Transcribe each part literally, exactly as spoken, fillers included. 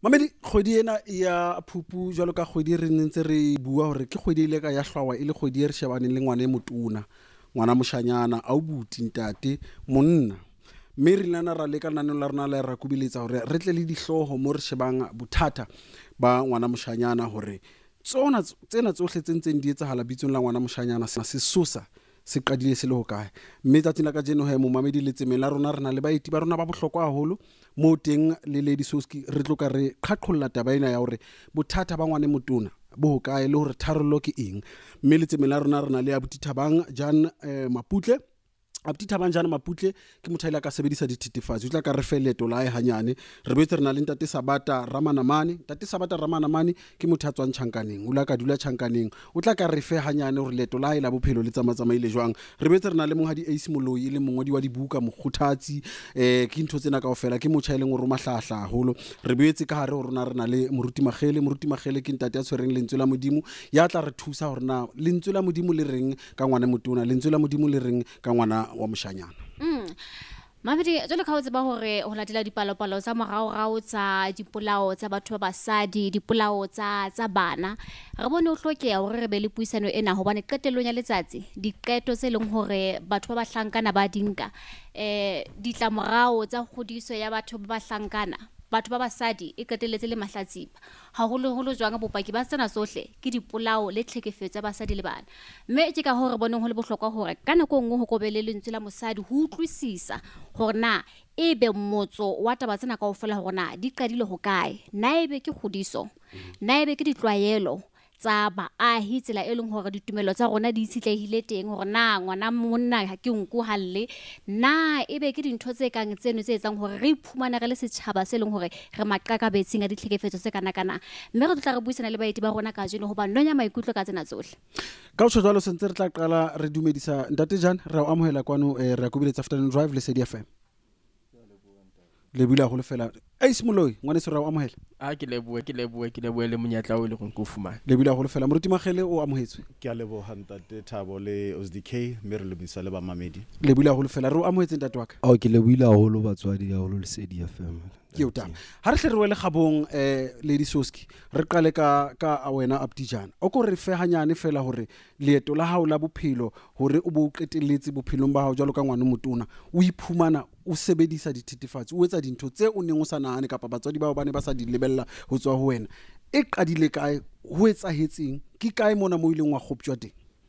Mamedi kgwedi ena ya Phupu jwalo ka kgwedi re ntse re bua hore ke kgwedi ile ka ya hlwawa ile kgwedi e re shebane le ngwana e motona ngwana moshanyana a buti ntate monna mme re lana ra le ka naneng la rena la ra kubiletsa hore re tle le dihloho mo re shebang bothata ba ngwana moshanyana hore tsona tsena tsohle tse ntseng di etsahala bitsong la ngwana moshanyana se sesosa se qadile se le hokae mme tsatsing la ka jeno he mo mamedi le tsemeng la rona rena le baeti ba rona ba bohlokwa haholo mo teng le Lady Soski re tloka re qhaqholla taba ena ya hore bothata ba ngwane motona bo hokae le hore tharollo ke eng mme le tsemeng la rona rena le abuti Thabang Jan eh, Maputle abuti Thabang Jan Maputle ke motho ile ka sebedisa dithethefatsi o tla ka re fe leto la hae hanyane re boetse rena le ntate Sabata Ramanane ntate Sabata Ramanane ke motho a tswang Tjhankaneng o la ka dula Tjhankaneng o tla ka re fe hanyane hore leto la hae la bophelo le tsamatsamaile jwang re boetse rena le monghadi Ace Moloi le mongodi wa dibuka mokgothatsi eh ke ntho tsena kaofela ke motjha ile ngoro mahlahla haholo re boetse ka hare ho rona rena le moruti Makhele moruti Makhele ke ntate a tshwereng lentswe la modimo ya tla re thusa hore na lentswe la modimo le reng ka ngwana motona lentswe la modimo le reng ka ngwana wa moshanyana. Mm. Mamedi jole ka ho tseba hore ho latela dipalopalo tsa moraorao tsa dipolao tsa batho ba basadi dipolao tsa tsa bana re bone o hlokeha hore re be le puisano ena hobane qetellong ya letsatsi diqeto tse leng hore batho ba bahlankana ba dinka eh ditlamorao tsa kgodiso ya batho ba bahlankana batho ba basadi e qetelletse le mahlatsipa haholo holo jwang bopaki ba tsena sohle ke dipolao le tlhekefetso ya basadi le bana mme ke ka hore boneng ho le bohlokwa hore ka nako nngwe ho kobele lentswe la mosadi ho utlwisisa hore na ebe motso wa taba tsena kaofela hore na di qadile ho kae na ebe ke kgodiso na ebe ke ditlwaelo tsa baahi tsela e leng hore ditumelo tsa rona di itshitlehile teng hore na ngwana monna ha ke nku halle na ebe ke dintho tse kang tseno tse etsang hore re iphumana re le setjhaba se leng hore re maqaka betsing a ditlhekefetso tse kana kana mme re tla re buisana le baeti ba rona ka jeno hoba nonya maikutlo ka tsena tsohle ka o tshwalo sentse re tla qala re dumedisa ntate Jan re a amohela kwano eh, re a kubiletsa afternoon drive Lesedi F M le bula go le fela Ace Moloi ngwane se re a amohela a ke leboe ke leboe ke leboe le monyatla o le go nkofumana le bula go le fela moruti Makhele o amohetswe ke a leboha ntate Thabo le O S D K mme re lebisa le ba mamedi le bula go le fela re o amohetse ntate wa ka o ke le buile haholo batswadi haholo Lesedi F M ke o tama ha re hle re wele gabong eh Lady Soski re qale ka ka wena abuti Jan o ko re fe hanyane fela hore leeto la hao la bophelo hore o bo qetelletse bophelong ba hao jalo ka ngwana motona o iphumana o sebedisa dithethefatsi o etsa dintho tse o neng o sa nahane kapa batswadi bao bane ba sa di lebella ho tswa ho wena e qadile kae ho etsahetseng ke kae mona mo ileng wa khopjwa teng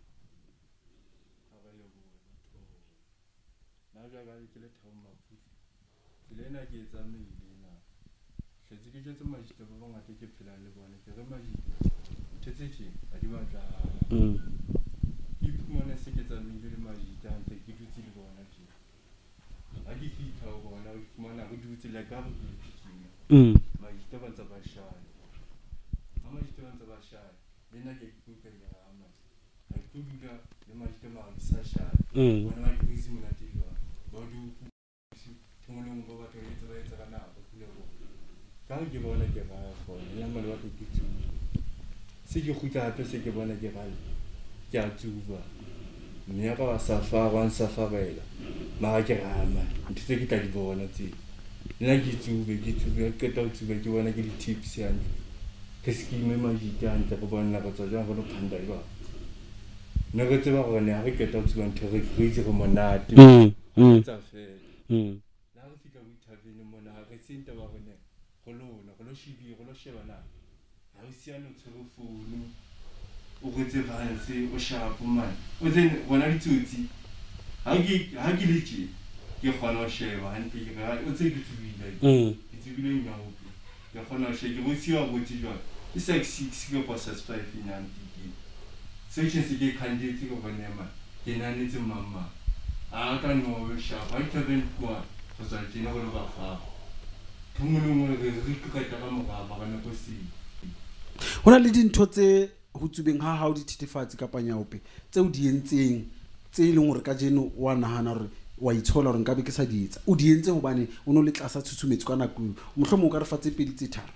lena ke etsa meilena hletse ke jetse majito ba bangata ke phela le bona ke re majito thetse tje a di batla mm ke phumana se ke tsa meile le majito ante ke dutse le bona tje a di fitha ho bona o phumana go dutse le ka bo mm majito ba tsa ba shaya ha majito ba tsa ba shaya lena ke ke ke ya ama ha ke dula le majito ma sa shaya mm bona ba di bisi mona tje ba du tungolong ba ba tlo etsa ba etsa kana ba kule go ka ke bona ke ba go nna mali wa ke tsu se ke khutla hape se ke bona ke ga ke a tsuba mme ka wa safa wa safaela ma ke rama ntse ke tla di bona tse nna ke tsube ke tsube ke ta tsube ke bona ke di tips ya ke skime ma jita ntse ba bona ba tswa jang go phanda iba nna ke tseba go ne ha re ke ta tsuba ntse re itse go monate mm tsa fe mm mona re sente ba bone go lona go lo shibi go lo shebana ha o siana tshoro founu o gotse vanse o shapo man o tsene bona ditsotsi ha ke ha ke letse ke khona o sheba hantle ke ga o tse ke tsubile mm ke tsubile nyawo ke khona o shebe go siwa go tsi jwa ke six ke kwa six five ina ntiki section se ke khandetse go bona ma ke nanetse mama a ka no o shapa ha ke ben kwa go sa tsena go lo ba fa tungolong re re ka ka ka mo ba ba na go si hona le dintho tse ho tsubeng ha ha o dithethefatsi ka panyaope tse o di entseng tse ileng hore ka jeno wa nahana hore wa itshola hore nka be ke sa di etsa o di entse hobane o no le tlasa tshutshumetso ka nako mohlomong ka re fa tse pedi tse tharo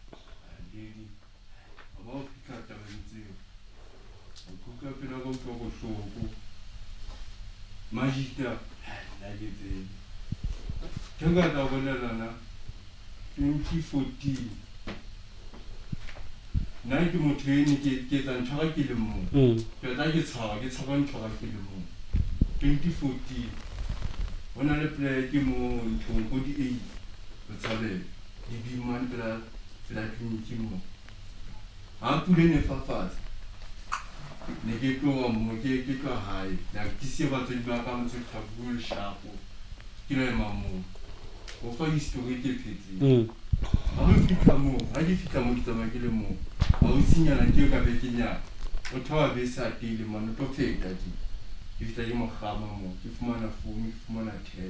aba o ka ta ba ntse o ka pela go go go hloko magita la ke tse Tanga da bona lana twenty fourteen nna ke motho ene ke ke tsa ntshwara ke le mong ke tla ke tshwara ke tshwara ntshwara ke le mong twenty fourteen hona le pleke mo nthong ko di eight o tshabela di bimane pela pela clinic mo ha pule ne fafatsa ne ke tloga mo ke ke tloga hae la ke se batho di ba ka motse tlhabul shapo ke le mamo o fa history ke phetse ha mo fitla mo ha ke fitla mo ke tsamaya ke le mo ha o sinyana ke ka be ke nya o thoa be sa tile mano to feta di ke fitla ke mo gama mo ke fumana phone ke fumana tel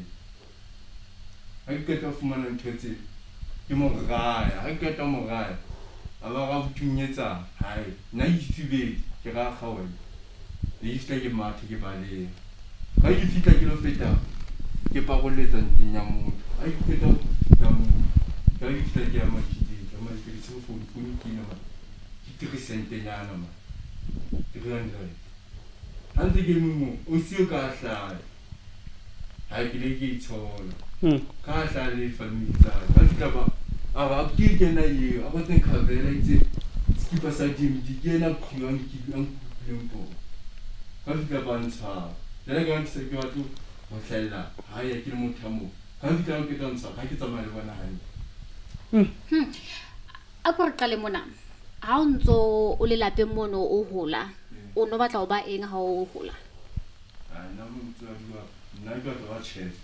ha ke ka fumana ntwetse ke mo gaya ha ke ka mo gaya aba ga buthunyetsa hae nna ifibedi ke ga gawe le ifitla ke mathe ke bale ga ke fitla ke lo feta ke pagoletsa ntnya mo ha ke feta ka mo ga ke fitla ke ya makidi ka ma ke se phone phone ke na ke three cent nyana ma ke randa hanze ke mo o sio ka hla ha ke le ke tshola ka hla le family tsa ka fitla ba aba ke ke na yi aba teng ka vela itse skipa sa dim di ke na khuyang ke ang lempo ka fitla ba ntsha le ga ntse ke batho mo hlella ha ya ke le mothamo ka fitla ke ka ntsha ka ke tsamaya le bona hae hm a go re qale mona ha o ntso o le lapeng mono o hola o no batla o ba eng ha o hola a na mo ntse a bua nna ke batla ba chef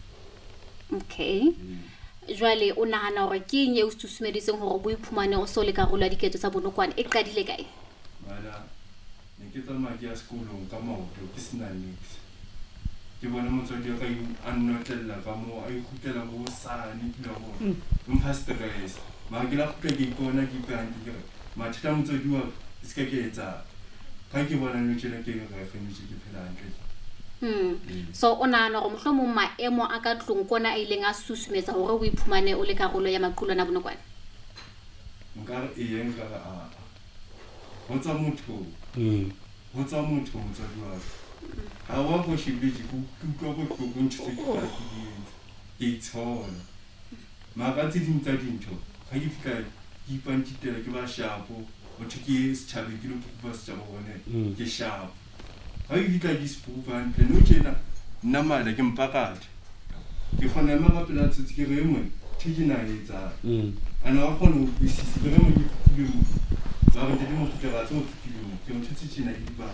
okay jwale o nahana hore ke eng e o susumeditseng hore bo iphumane o so le karolo ya diketso tsa bonokwane e qadile kae mala ne ke tsamaya ke ya sekolong ka maoto ke sena niks ke bona motswadi ka a nnotlela ka mo a ikgutlela go sane ke la go mpha stress ma ke la go ke ikona ke pante ke mathata motswadi wa se ka ke etsa ka ke bona no tshela ke ga finish ke phela hantle hm so o nahana gore mohlomo maemo a ka tlong kona a ileng a susumetsa hore o iphumane o le karolo ya maqulwana bonokwane nka re e nka a ho tsa motho ho tsa motho motswadi wa ha wa go shibiji ku ku go go go ntse ke ka ke itshola ma ka tse dintsa dintho ga ke fitla ke ipantitela ke ba shapo o tshike se tshabe ke lo ba se tsabo bone ke shapo ga ke fitla ke spoopan le no tjena nna mala ke mpakata ke khona ma ba pela tse ke re mo tshike na etsa ana wa khona o bisisi ke re mo ke mo ba re di mo ke ra tso ke mo ke mo tshitse tshena ke ba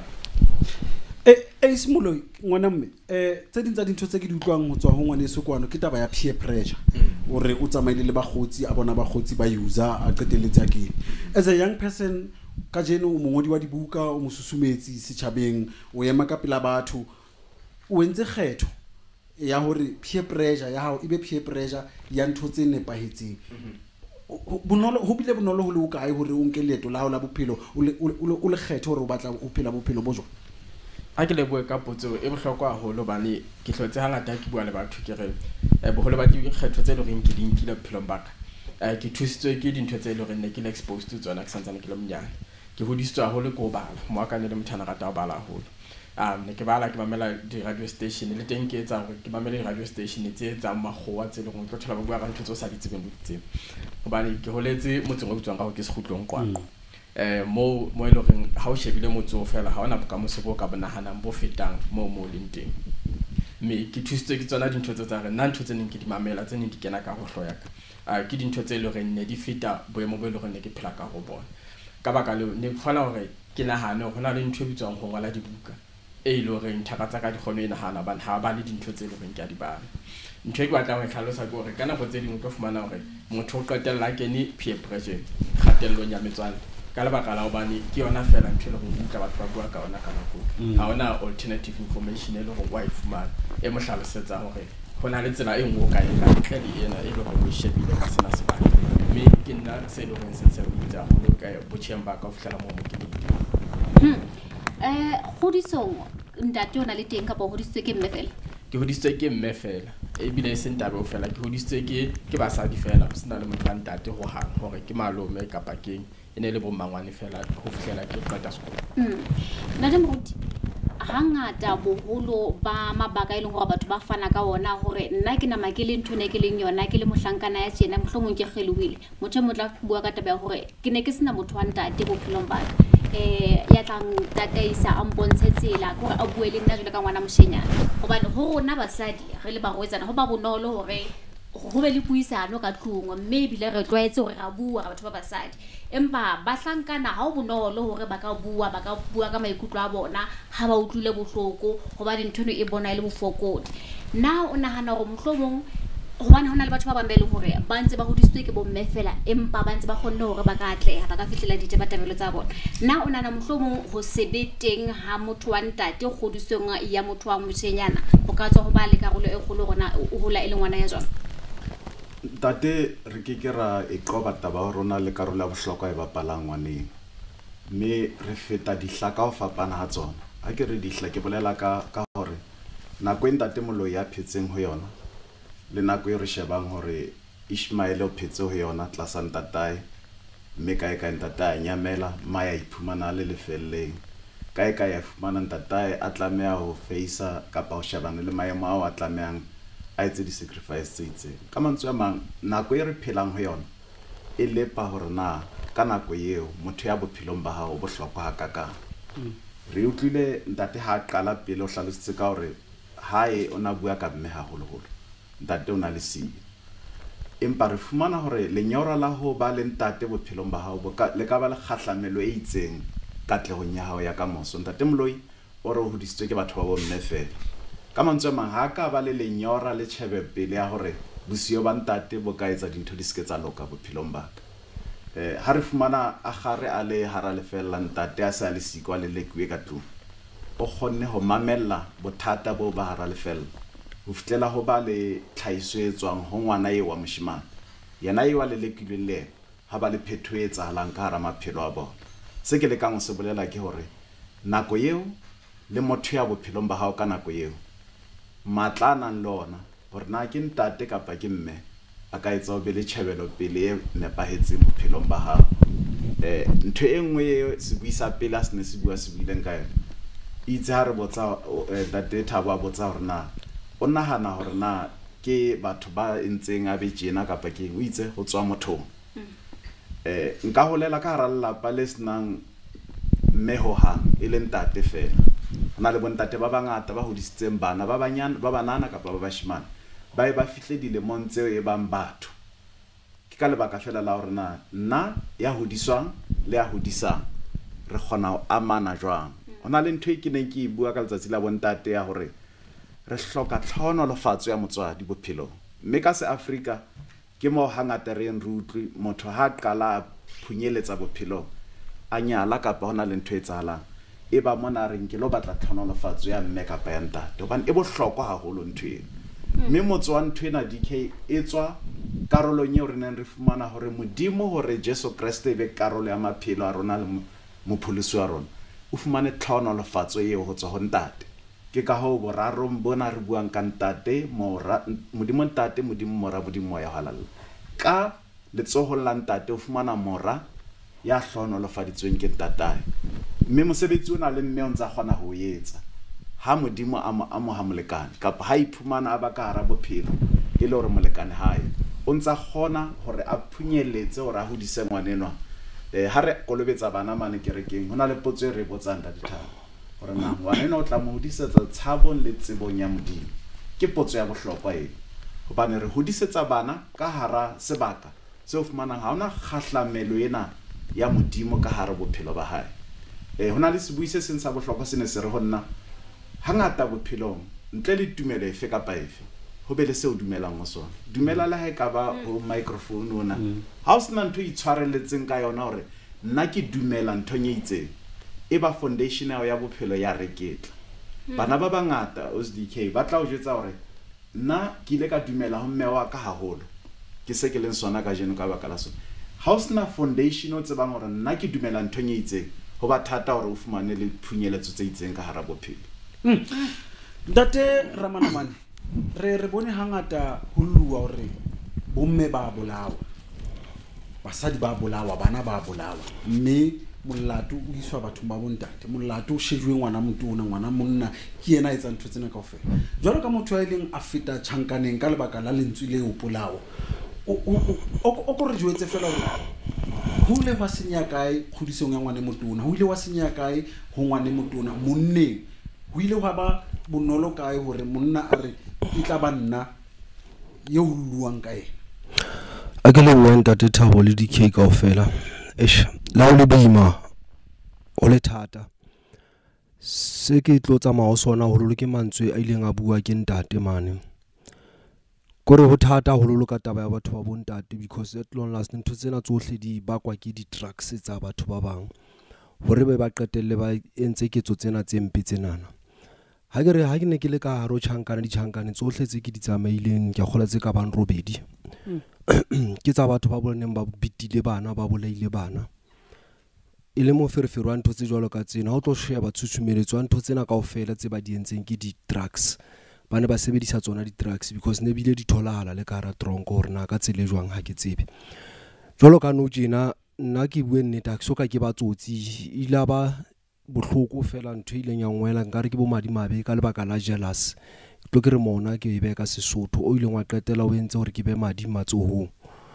eh eh Moloi ngwana mme eh tse dintsa dintho tse ke di utlwang ho tswa ho ngwane sekwano ke taba ya peer pressure o re o tsamaile le bagotsi a bona bagotsi ba user a qeteletse a kene as a young person ka jeno o mongodi wa dibuka o mosusumetsi setjhabeng o ema ka pela batho o entse kgetho ya hore peer pressure ya hao ibe peer pressure ya ntho tse nepahetseng bonolo ho bile bonolo ho le o kae hore o nke leeto la hao la bophelo o le o le kgetho hore o batla o phela bophelo bo jwa a ke le bua ka potso e bohlokwa haholo bane ke hlotse hangata ke bua le batho ke re e boholo ba dikgetho tse le reng ke di nkile bophelong baka e ke thusitswe ke dintho tse le reng ne ke le exposed to tsona ke santsane ke le monyane ke hodisitswe haholo go bala mo akane le mthana rata go bala haholo um ne ke bala ke mamela di radio station le teng ke etsa hore ke mamela di radio station tse tsa maghoa tse le reng ke thola ba bua ka ntho tse sa di tsebeng ditse hobane ke holetse motseng o bitswang ka go ke sekhutlong kwa eh mo mo ile reng ha o shebile motso fela ha ona ka mosebo ka bonahanang bo fetang mo mo lenteng me ke thusitse ke tsona dintho tse tsa re nna ntho tse neng ke di mamela tse neng di kena ka go hloya ka a ke dintho tse ile reng ne di feta boemo bo ile reng ne ke phela ka go bona ka baka le ne khona hore ke nahana hona le ntho e bitswang ho ngola dibuka e ile reng thaka tsa ka di kgone ina hana ba ha ba le dintho tse ile reng ke a di bana ntho e ke batla ho tlhalosa ke hore kana go tse dingwe ka fumana hore motho o qetella ke ni peer pressure kgatello ya metswalle ka le baka la hobane ke yona fela ntho le go utlwa batho ba bua ka ona ka nako ha ona alternative information e le go wa ifumana e mo hlalosetsa hore hona le tsela e nngwe ka e ka ntle le ena e le go shebile ka sena se batho mme ke nna se le go sense o itsa go ka botshemba ka fihlela mo mo ke hm eh hodisong ntate ona le teng ka bo hodisitswe ke mme fela ke hodisitswe ke mme fela e bile se ntabe o fela ke hodisitswe ke ke basadi fela ho sena le motho wa ntate ho hang hore ke malome ka pakeng ene le bo mangwane fela ho fihlela ke qeta sekolo hm nna de moruti hangata boholo ba mabaka e leng hore batho ba fana ka ona hore nna ke nama ke le ntho ne ke leng yona ke le mohlankana ya tjena mohlomong ke kgelohile motho mo tla bua ka taba ya hore ke ne ke sena motho wa ntate bophelong ba eh ya tlang tataisa a mpontshe tsela hore a bue le nna jwale ka ngwana moshenyana hobane ho rona basadi re le barwetsana ho ba bonolo hore ho be le puisano ka tlung mme bile re tlwaetse hore ra bua ka batho ba basadi empa ba hlankana ha o bonolo hore ba ka bua ba ka bua ka maikutlo a bona ha ba utlwile bohloko hoba dintho e bona ile bofokodi na o nahana hore mohlomong hobane hona le batho ba bang ba le hore ba ntse ba hodisitswe ke bo mme fela empa ba ntse ba kgonne hore ba ka atleha ba ka fihlela ditebatabelo tsa bona na o nahana mohlomong ho sebeteng ha motho wa ntate kgodisong ya motho wa moshenyana ho ka tswa ho ba le karolo e kgolo rona o hola e le ngwana ya jona Tate re ke ke ra e qoba taba rona le karolo ya bohlokwa e bapalang ngwaneng mme re feta dihlaka ho fapana ha tsona ha ke re dihla ke bolela ka ka hore nako e ntate Moloi ya phetseng ho yona le nako e re shebang hore Ishmael o phetse ho yona tlasa ntatae mme kae kae ntatae nyamela maya iphumana le lefelleng kae kae ya fumana ntatae a tlameha ho faisa kapa ho shebana le maemo ao a tlamehang a etse di-sacrifice tse itseng ka mantswe a mang nako e re phelang ho yona e lepa hore na ka nako eo motho ya bophelong ba hao bohlokwa ha kakang re utlwile ntate ha qala pele o hlalositse ka hore hae o na bua ka mme haholoholo ntate o na le siya empa re fumana hore lenyora la ho ba le ntate bophelong ba hao le ka ba le kgahlamelo e itseng katlehong ya hao ya ka moso ntate Moloi o re o hodisitswe ke batho ba bo mme fela ka mantswe a mang ha ka ba le lenyora le tjhebe pele ya hore bosio ba ntate bo ka etsa dintho di ske tsa loka bophelong ba ka eh ha re fumana a gare a le hara lefella ntate a sa le siko le lekwe ka tlung o kgonne ho mamella bothata bo ba hara lefella ho fitlela ho ba le tlhaiso e tswang ho ngwana e wa moshimane yena e wa le lekile le ha ba le phetho e tsahalang ka hara maphelo a bona se ke le ka ngo se bolela ke hore nako eo le motho ya bophelong ba hao ka nako eo matlana lona hore na ke ntate kapa ke mme a ka etsa o be le tjhebelo pele e nepahetseng bophelong ba hao eh ntho e nngwe e se buisa pele a se ne se bua se buileng ka yona itse ha re botsa ntate Thabo a botsa hore na o nahana hore na ke batho ba entseng a be tjena kapa ke o itse ho tswa mothong eh nka holela ka hara lelapa le senang mme ho hang e le ntate fela hona le bontate ba bangata ba hodisitseng bana ba banyana ba banana kapa ba bashimane ba e ba fihle dilemong tseo e bang batho ke ka lebaka fela la hore na nna ya hodiswang le ya hodisang re kgona ho amana jwang hona le ntho e ke neng ke bua ka letsatsi la bontate ya hore re hloka tlhonolofatso ya motswadi bophelo mme ka se Afrika ke mo hangata re en rutli motho ha qala phunyeletsa bophelo a nyala kapa hona le ntho e tsahalang e ba mona re nke lo batla tlhonolofatso ya mme kapa ya ntate hobane e bohlokwa haholo ntho e mme motso wa ntho ena D K e tswa karolong eo re neng re fumana hore modimo hore Jesu Kriste e be karolo ya maphelo a rona le mopholosi wa rona o fumane tlhonolofatso eo ho tswa ho ntate ke ka ho borarong bona re buang ka ntate mora modimo ntate modimo mora modimo ya halala ka letsoho la ntate o fumana mora ya hlonolofaditsweng ke ntatae mme mosebetsi o na le mme o ntsa kgona ho etsa ha modimo a mo a mo ha molekane kapa ha iphumana a ba ka hara bophelo e le hore molekane hae o ntsa kgona hore a phunyeletse hore a hodise ngwanenwa eh ha re kolobetsa bana mane kerekeng hona le potso e re botsang da dithabo hore na ngwanenwa o tla mo hodisetsa tshabong le tsebong ya modimo ke potso ya bohlokwa e hobane re hodisetsa bana ka hara sebaka se o fumanang ha ona kgahlamelo ena ya modimo ka hara bophelo ba hae eh hona le sebui se seng sa bohlokwa se ne se re honna hangata bophelong ntle le tumelo efe kapa efe ho be le se o dumelang ho sona dumela la ha e ka ba ho microphone ona ha o sena ntho e tshwarelletseng ka yona hore nna ke dumela ntho nye itseng e ba foundation ya bophelo ya reketla bana ba bangata o S D K ba tla o jetsa hore nna ke ile ka dumela ho mme wa ka haholo ke se ke leng sona ka jeno ka baka la sona ha o sena foundation o tsebang hore nna ke dumela ntho nye itseng ho ba thata hore o fumane le phunyeletso tse itseng ka hara bophelo ntate Ramanane re re bone hangata ho lluwa hore bomme ba bolawa basadi ba bolawa bana ba bolawa mme molato o iswa batho ba bontate molato o shejwe ngwana motona ngwana monna ke yena a etsa ntho tsena kaofela jwalo ka motho a ileng a feta tjhankaneng ka lebaka la lentswe le opolao o ko re jwetse fela hore ho ile wa senya kae kgodisong ya ngwana motona ho ile wa senya kae ho ngwana motona monneng ho ile wa ba bonolo kae hore monna a re e tla ba nna ye ho luang kae a ke le wenta te Thabo le Dikeledi kaofela eish la o le boima o le thata se ke tlo tsamaya sona ho lo ke mantswe a ileng a bua ke ntate mane kore ho thata ho lo ka taba ya batho ba bontate because at long last ntho tsena tsohle di bakwa ke di drugs tsa batho ba bang hore ba ba qetelle ba entse ketso tsena tse mpe tsenana ha ke re ha ke ne ke le ka haro tjhankana di tjhankane tsohle tse ke di tsamaileng ke khola tse ka bang robedi ke tsa batho ba boneng ba bitile bana ba bolaile bana ile mo ferefero wa ntho tse jwalo ka tsena ha o tlo sheba tshusumeletso ntho tsena kaofela tse ba di entseng ke di drugs bana ba sebedisa tsona di drugs because ne bile di tholahala le ka ra tronko hore na ka tsele jwang ha ke tsebe jwalo ka no tjena nna ke bue nnete ha ke soka ke ba tsotsi ila ba bohloko fela ntho ileng ya ngwela nkare ke bo madimabe ka lebaka la jealous tlo ke re mona ke be ka Sesotho o ileng wa qetela o entse hore ke be madi matsohong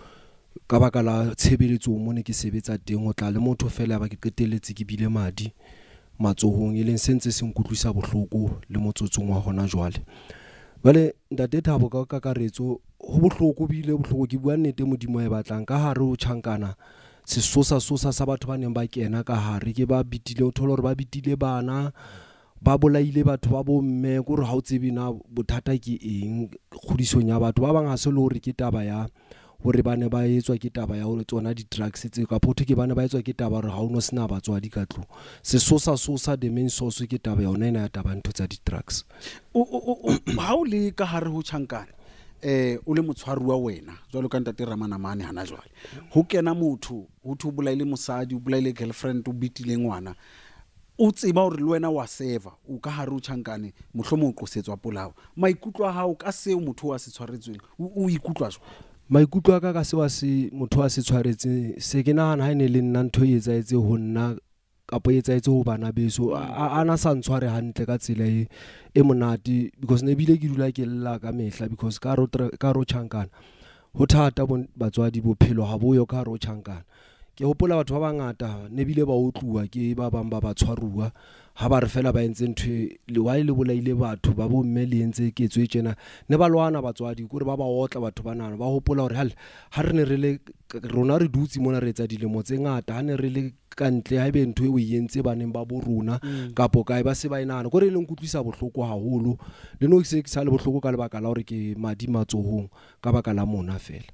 ka baka la tshebeletso mo ne ke sebetsa teng o tla le motho fela ba ke qeteletse ke bile madi matsohong e leng sentse se nkutlwisa bohloko le motsotsong wa hona jwale bale ntate Thabo ka kakaretso ho bohloko bile bohloko ke bua nnete modimo e batlang ka hare o tjhankana sesosa sosa sa batho ba neng ba kena ka hare ke ba bitile o thola hore ba bitile bana ba bolaile batho ba bomme gore ha o tsebe na bothata ke eng kgodisong ya batho ba bang ha se le hore ke taba ya hore bane ba etswa ke taba ya hore tsona di drugs tse ka photho ke bane ba etswa ke taba hore ha o no sena batswadi ka tlo sesosa sosa the main source ke taba ya ona ena ya taba ntho tsa di drugs o ha o le ka hare ho tjhankana eh o le motshwari wa wena jwalo ka ntate Ramanane hana jwale ho kena motho ho thu bolaile mosadi o bolaile girlfriend o bitile ngwana o tseba hore le wena wa seva o ka hare o tjhankane mohlomo o qosetswa polao maikutlo a hao ka seo motho wa se tshwaretsweng o ikutlwa jwa maikutlo a ka ka sewa se motho a se tshwaretse se ke nahana ha ene le nna ntho e etsaetse ho nna kapo etsaetse ho bana beso ana sa ntshware hantle ka tsela e e monate because ne bile ke dula ke lla ka mehla because ka ro ka ro tjhankana ho thata batswadi bophelo ha boyo ka ro tjhankana ke hopola batho ba bangata ne bile ba utluwa ke ba bang ba ba tshwaruwa ha ba re fela ba entse ntwe le wa ile bolaile batho ba bo mme le entse ketso e tsena ne ba lwana batswadi gore ba ba otla batho banana ba hopola hore hal ha re ne re le rona re dutsi mona re etsa dilemo tse ngata ha ne re le kantle ha ibe ntwe o yentse baneng ba bo rona kapo kae ba se ba inana gore le nkutlwisa bohloko haholo le no se ke sa le bohloko ka lebaka la hore ke madi matsohong ka baka la mona fela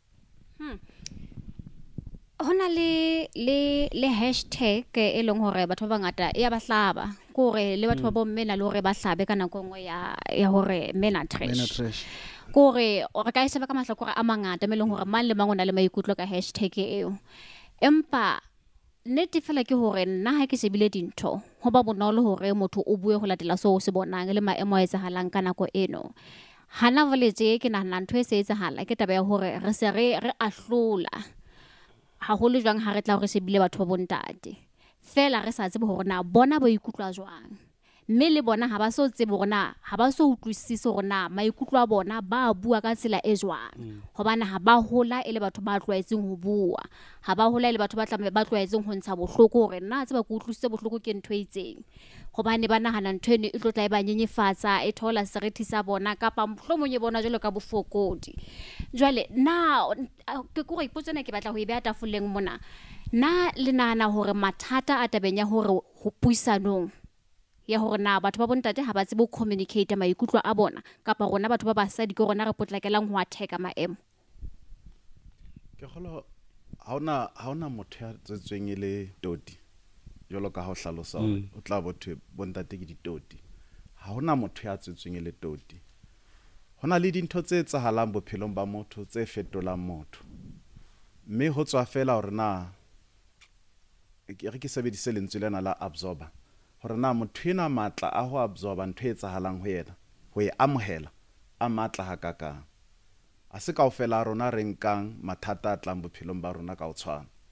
hona le le le hashtag e leng hore batho ba bangata ya ba hlaba kore le batho ba bomme na le hore ba hlabe kana ngwe ya ya hore mena trash kore o re ka iseba ka mahlakore a mangata me leng hore mang le mang ona le maikutlo ka hashtag eo empa nete fela ke hore nna ha ke sebile dintho ho ba bonolo hore motho o bue ho latela so o se bonang le maemo a etsahalang ka nako eno hana voletse ke nahana ntho e se etsahala ke taba ya hore re se re re ahlola ha holo jwang ha re tla hore se bile batho ba bontate fela re sa tsebe hore na bona ba ikutlwa jwang mme le bona ha ba so tsebe hore na ha ba so utlwisise hore na maikutlo a bona ba bua ka tsela e jwang hobane ha ba hola ele batho ba tlwaetseng ho bua ha ba hola ele batho ba tla ba tlwaetseng ho ntsha bohloko hore na tseba go utlwisise bohloko ke ntho e itseng hobane ba nahana ntho eno e tlo tla e ba nyenyefatsa e thola serithi sa bona kapa mohlomong e bona jalo ka bofokodi jwale na ke go ipotsa na ke batla ho e beha tafoleng mona na le nahana hore mathata a tabeng ya hore ho puisanong ya hore na batho ba bontate ha ba tsebe ho communicate maikutlo a bona kapa rona batho ba basadi ke rona re potlakelang ho attack maemo ke kholo ha ona ha ona motho ya tsetsweng ile toti jolo ka ha o hlalosa o tla botho bontate ke ditoti ha ona motho ya tsetsweng ile toti hona le dintho tse tsahalang bophelong ba motho tse fetolang motho mme ho tswa fela hore na ke re ke sebedise lentswe lena la absorber hore na motho ena matla a ho absorba ntho e tsahalang ho yena ho e amohela a matla ha kakang a se kaofela rona re nkang mathata a tlang bophelong ba rona ka o tshwana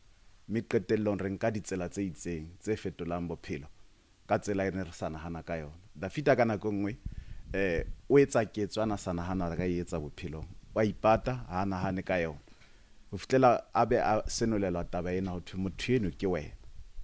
mme qetellong re nka ditsela tse itseng tse fetolang bophelo ka tsela e ne re sa nahana ka yona Dafita ka nako nngwe eh o etsa ketswana sa nahana ka etsa bophelong wa ipata ha nahane ka yona ho fitlela abe a senolelwa taba ena ho thwe motho eno ke wena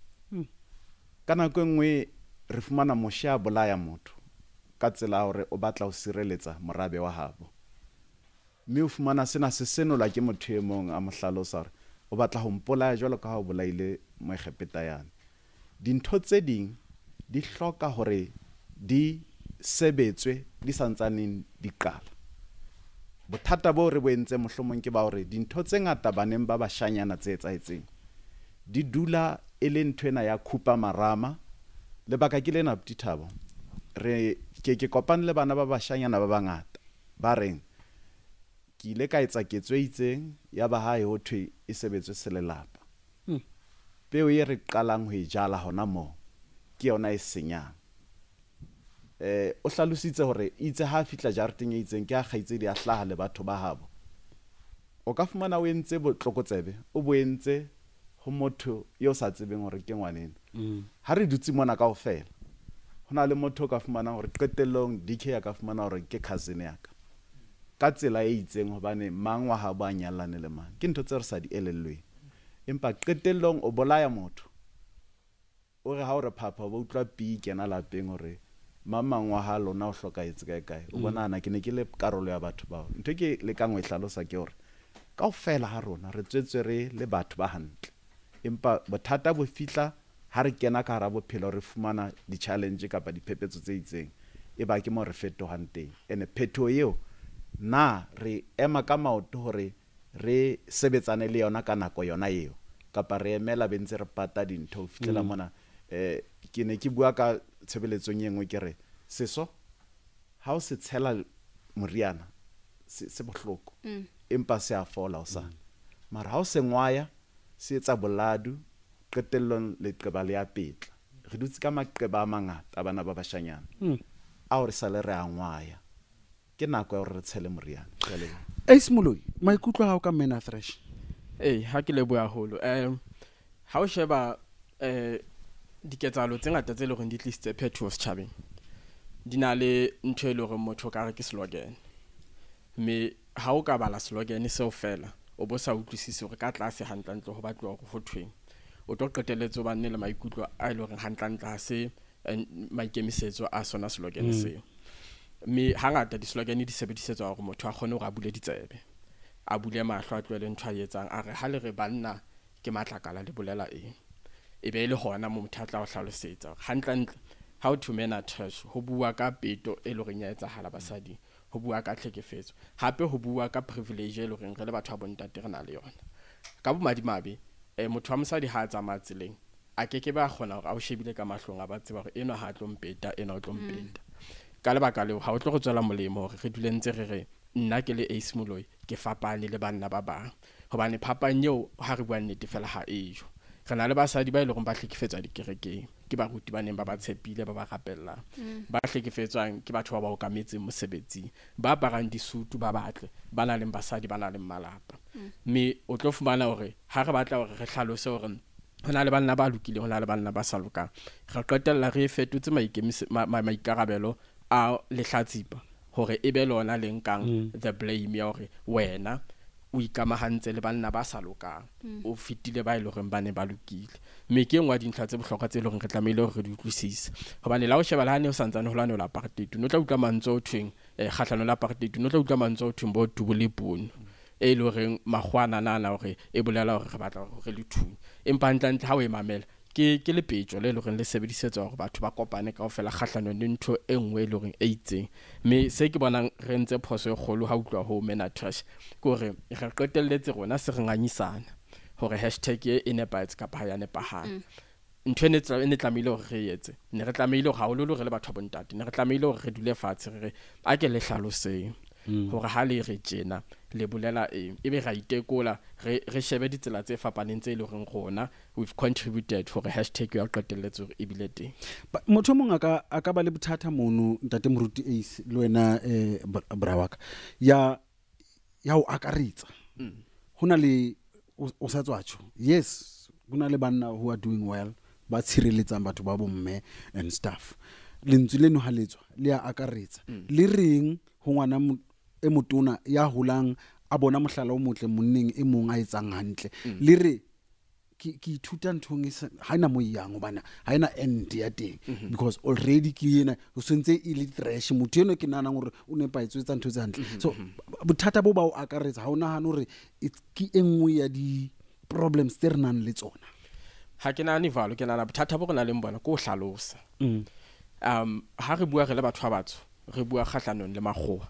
ka nako nngwe re fumana mosha bolaya motho ka tsela hore o batla ho sireletsa morabe wa habo mme o fumana sena se senola ke motho e mong a mohlalosa hore o batla ho mpolaya jwalo ka ha o bolaile moegepeta yana dintho tse ding di hloka hore di sebetswe di santsaneng di qala bothata bo re boentse mohlomong ke ba hore dintho tse ngata baneng ba bashanyana tse etsaetseng di dula e le nthwena ya khupa marama le baka ke lena Thabo re ke ke kopane le bana ba bashanyana ba bangata ba reng ke ile ka etsa ketso e itseng ya ba hae ho thwe e sebetswe selelapa peo ye re qalang ho ijala hona mo ke yona e senyang eh o hlalositse hore itse ha fitla jareteng e itseng ke a kgaitse di a hlaha le batho ba habo o ka fumana o entse botlhokotsebe o boentse ho motho yo sa tsebeng hore ke ngwaneng ha re dutse mona kaofela hona le motho ka fumana hore qetellong D K ya ka fumana hore ke cousin ya ka ka tsela e itseng hobane mang wa ha ba nyallane le mang ke ntho tse re sa di elellwe empa qetellong o bolaya motho o re ha o re phapha ba utlwa pi kena lapeng hore mamang wa ha lona o hlokaetse kae kae o bona ana ke ne ke le karolo ya batho bao ntho ke le ka ngwe hlalosa ke hore kaofela ha rona re tswetse re le batho ba hantle empa bothata bo fitla ha re kena ka hara bophelo re fumana di challenge kapa diphephetso tse itseng e ba ke mo re fetohang teng ene phetho eo na re ema ka maoto hore re sebetsane le yona ka nako yona eo kapa re emela bentse re pata dintho fitlela mona eh ke ne ke bua ka tshebeletsong engwe ke re seso ha o se tshela moriana se se bohloko empa se a fola o sa mara ha o se ngwaya se etsa boladu qetellong le qeba le ya petla re dutse ka maqeba a mangata bana ba bashanyana a hore sale re a ngwaya ke nako ya hore re tshele moriana jale Ace Moloi maikutlo ha o ka mena thresh eh ha ke le bua holo eh ha o sheba eh diketsalo tse ngata tse le gore di tlisitse phetho setjhabeng dina le ntho e le gore motho ka re ke slogan me ha o ka bala slogan seo fela o bo sa utlwisise gore ka tlase hantlantlo ho batlwa go fothweng o tlo qeteletso ba nne le maikutlo a ile gore hantlantla ha se maikemisetso a sona slogan seo me hangata di slogan di sebedisetswa gore motho a kgone go a bule ditsebe a bule mahlo a tlwele ntho a etsang a re ha le re banna ke matlakala le bolela eng e be le hona mo motho a tla o hlalosetsa hantlantle how to mena trash ho bua ka peto e le reng ya etsahala basadi ho bua ka tlhekefetso hape ho bua ka privilege e le reng re le batho ba bontate re na le yona ka bo madimabe e motho wa mosadi ha tsa matseleng a keke ba khona hore a o shebile ka mahlong a ba tseba hore eno ha tlo mpeta eno o tlo mpeta ka lebaka leo ha o tlo go tswela molemo hore re dule ntse re re nna ke le Ace Moloi ke fapane le banna ba bang hobane phapang eo ha re bua nnete fela ha ejo re na le basadi ba ile go ba hlekefetswa dikerekeng ke ba ruti ba neng ba ba tshepile ba ba rapella ba hlekefetswang ke batho ba ba o kametse mosebetsi ba parang disutu ba batle ba na le basadi ba na le malapa me o tlo fumana hore ha re batla hore re hlalose hore hona le banna ba lokile hona le banna ba sa lokang re qetella re fetotse maikarabelo a lehlatsipa hore e be lona le nkang the blame ya hore wena o ikamahantse le banna ba sa lokang o fitile ba ile hore ba ne ba lokile me ke engwa dintlha tse bohlokwa tse le hore re tlamehile hore re di utlwisise hobane la o sheba la ne o santsane ho lwana la apartheid no tla utlwa mantso o thweng kgahlano la apartheid no tla utlwa mantso o thweng bo tubule pono e le hore magwana nana hore e bolela hore re batla hore le thuni empa ntlantle ha o e mamela ke ke le petjo le le hore le sebedisetswa hore batho ba kopane kaofela kgahlano le ntho e nngwe le hore e itseng me se ke bonang re ntse phoso e kgolo ha utlwa ho mena trash ke hore re qetelletse rona se re nganyisana hore hashtag e nepaetse ka pa ya nepahana ntho ene tla ene tlamile hore re etse ne re tlamile hore ha o lo re le batho ba bontate ne re tlamile hore re dule fatshe re a ke le hlaloseng hore ha le re tjena le bolela eng ebe ra itekola re re shebe ditsela tse fapaneng tse ile reng rona we've contributed for a hashtag ya qetelletse hore e bile teng motho mong aka aka ba le bothata mono ntate moruti Ace le wena eh brawaka ya ya o akaretsa hona le o sa tswatsho yes gona le banna who are doing well ba tshireletsang batho ba bomme and stuff lentswe leno ha letswa le a akaretsa le reng ho ngwana e motona ya holang a bona mohlala o motle monneng e mong a etsang hantle le re ke ke ithuta nthong e ha ina mo yang hobana ha ina end ya teng because already ke yena o sentse e le trash motho eno ke nana gore o ne pa etsetsa ntho tse hantle so bothata bo ba o akaretsa ha ona hana hore ke engwe ya di problems tse re nang le tsona ha ke nane valo ke nana bothata bo rena le mbona ko hlalosa um ha re bua re le batho ba batho re bua kgahlanong le makgowa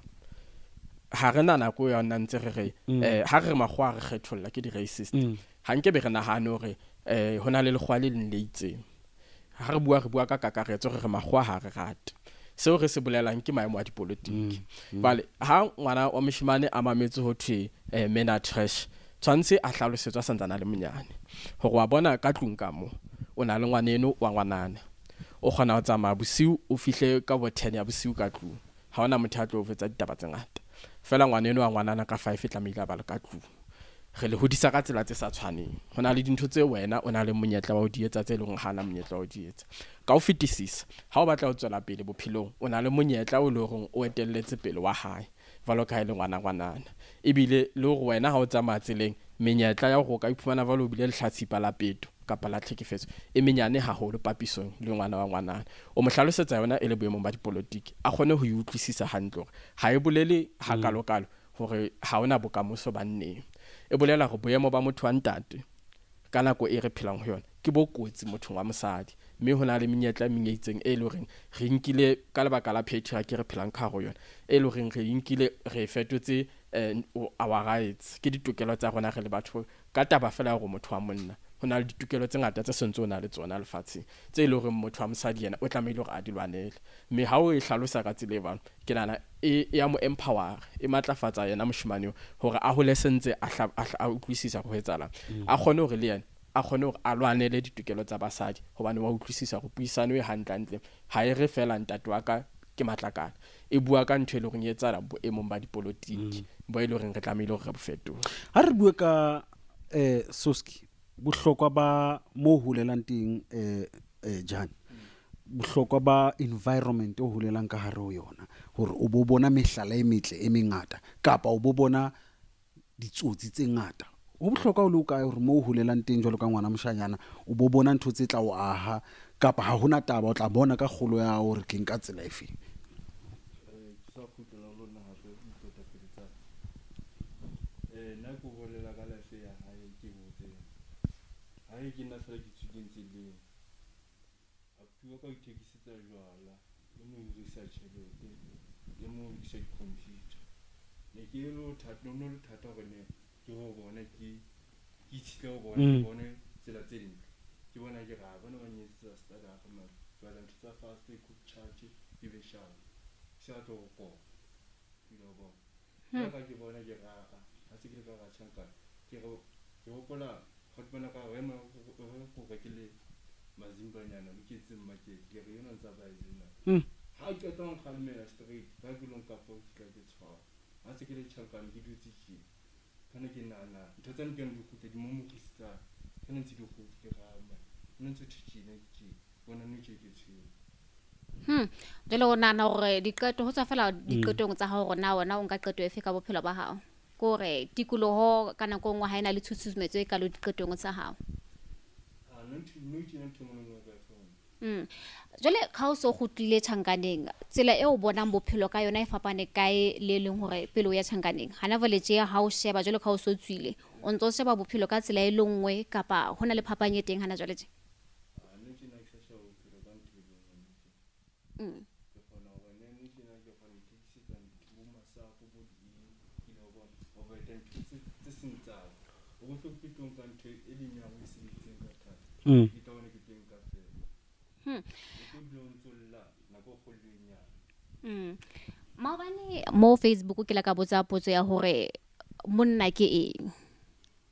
ha re nana ko yona ntse re re eh ha re makgowa re kgetholla ke di racist ha nke be re nahana hore eh hona le lekgwa le leng le itseng ha re bua re bua ka kakaretso re re makgowa ha re rate seo re se bolelang ke maemo a dipolitiki bale ha ngwana wa moshimane a mametse ho thwe eh mena trash tshwantse a hlalosetswa santsana le monyane hore wa bona ka tlung ka mo o na le ngwaneno wa ngwanana o khona ho tsamaya bosiu o fihle ka bo ten ya bosiu ka tlung ha ona motho a tlo fetsa ditaba tse ngata fela ngwaneno wa ngwanana ka five tla mila ba le ka tlung re le hodisa ka tsela tse sa tshwaneng hona le dintho tse wena o na le monyetla wa ho di etsa tse leng hana monyetla wa ho di etsa ka o fetisisa ha o batla ho tswela pele bophelong o na le monyetla o le hore o etelletse pele wa hae valo ka ile ngwana ngwanana ebile le hore wena ha o tsamaya tseleng menyetla ya go ka iphumana valo bile le hlatsipa la peto kapa la tlhekefetso e menyane haholo papisong le ngwana wa ngwanana o mo hlalosetsa yona e le boemong ba dipolitiki a khone ho iutlwisisa hantle hore ha e bolele hakalo kalo hore ha ona bokamoso ba nneng e bolela go boemo ba motho wa ntate ka nako e re phelang ho yona ke bo kotsi motho wa mosadi mme hona le menyetla e menyeitseng e le horeng re nkile ka lebaka la patriarchy re phelang ka ho yona e le horeng re nkile re fetotse our rights ke ditokelo tsa rona re le batho ka taba fela go motho wa monna hona le ditokelo tse ngata tse sentse ona le tsona lefatsheng tse ile hore motho wa mosadi yena o tlamehile hore a di lwanele mme ha o e hlalosa ka tsile bana ke nana e ya mo empower e matlafatsa yena moshimane hore a hole sentse a utlwisisa go etsala a khone hore le yena a khone hore a lwanele ditokelo tsa basadi hobane wa utlwisisa go puisano e hantlantle ha e re fela ntate wa ka ke matlakana e bua ka ntho e le go nyetsala boemong ba dipolitiki bo ile hore re tlamehile hore re bofetola ha re bua ka eh soski bohlokwa ba mo hulelang teng eh eh jane bohlokwa ba environment o hulelang ka hare ho yona hore o bo bona mehlala e metle e mengata kapa o bo bona ditsotsi tse ngata o bohlokwa o le ka hore mo hulelang teng jwalo ka ngwana moshanyana o bo bona ntho tse tla o aha kapa ha hona taba o tla bona ka kgolo ya hore ke nka tsela efe sa khutela lona ha re tota pelitsa eh na go bolela ka life ya hae ke botse hae ke na fela ke tsudintse le a puwa ka ithekisetsa jwala le mo research le le mo research computer ne ke lo thato no le thata bone ke go bona ke ke tshika go bona bone tsela tse ding ke bona ke ga bona ba nyetsa start a ga ma ba la ntsa fast e ku charge e be sharp sa to go go go ga ka ke bona ke ga a se ke ga chanka ke go ke go pola go bona ka wena go ga ke le mazimba nyana ke tse market ke re yona tsa ba izina ha ke tong khalmela straight ba ke long ka po ke ke tshwa a se ke le chanka ke dutse ki kana ke nana ntse ntse ke go te di mo mo krista kana ntse go ke ga ma ntse tshine ke bona ne ke ke tshio hm jelo ona na gore diketo ho tsa fela diketong tsa ha rona ona o nka qeto efe ka bophelo ba hao kore tikoloho kana ko ngwa ha ina le tshutshumetso e ka lo diketong tsa hao a no ntse no ntse ntse mo no ga phone hm jole ga o so gotlile tšhankaneng tsela e o bonang bophelo ka yona e fapane kae le leng hore pelo ya tšhankaneng hana village ya ha o sheba jole ga o so tswile o ntse o sheba bophelo ka tsela e lengwe kapa hona le phapanye teng hana jole Mm. Mm. Hmm. Mm. Maobane mo Facebook ke la ka botsa potso ya hore monna ke eng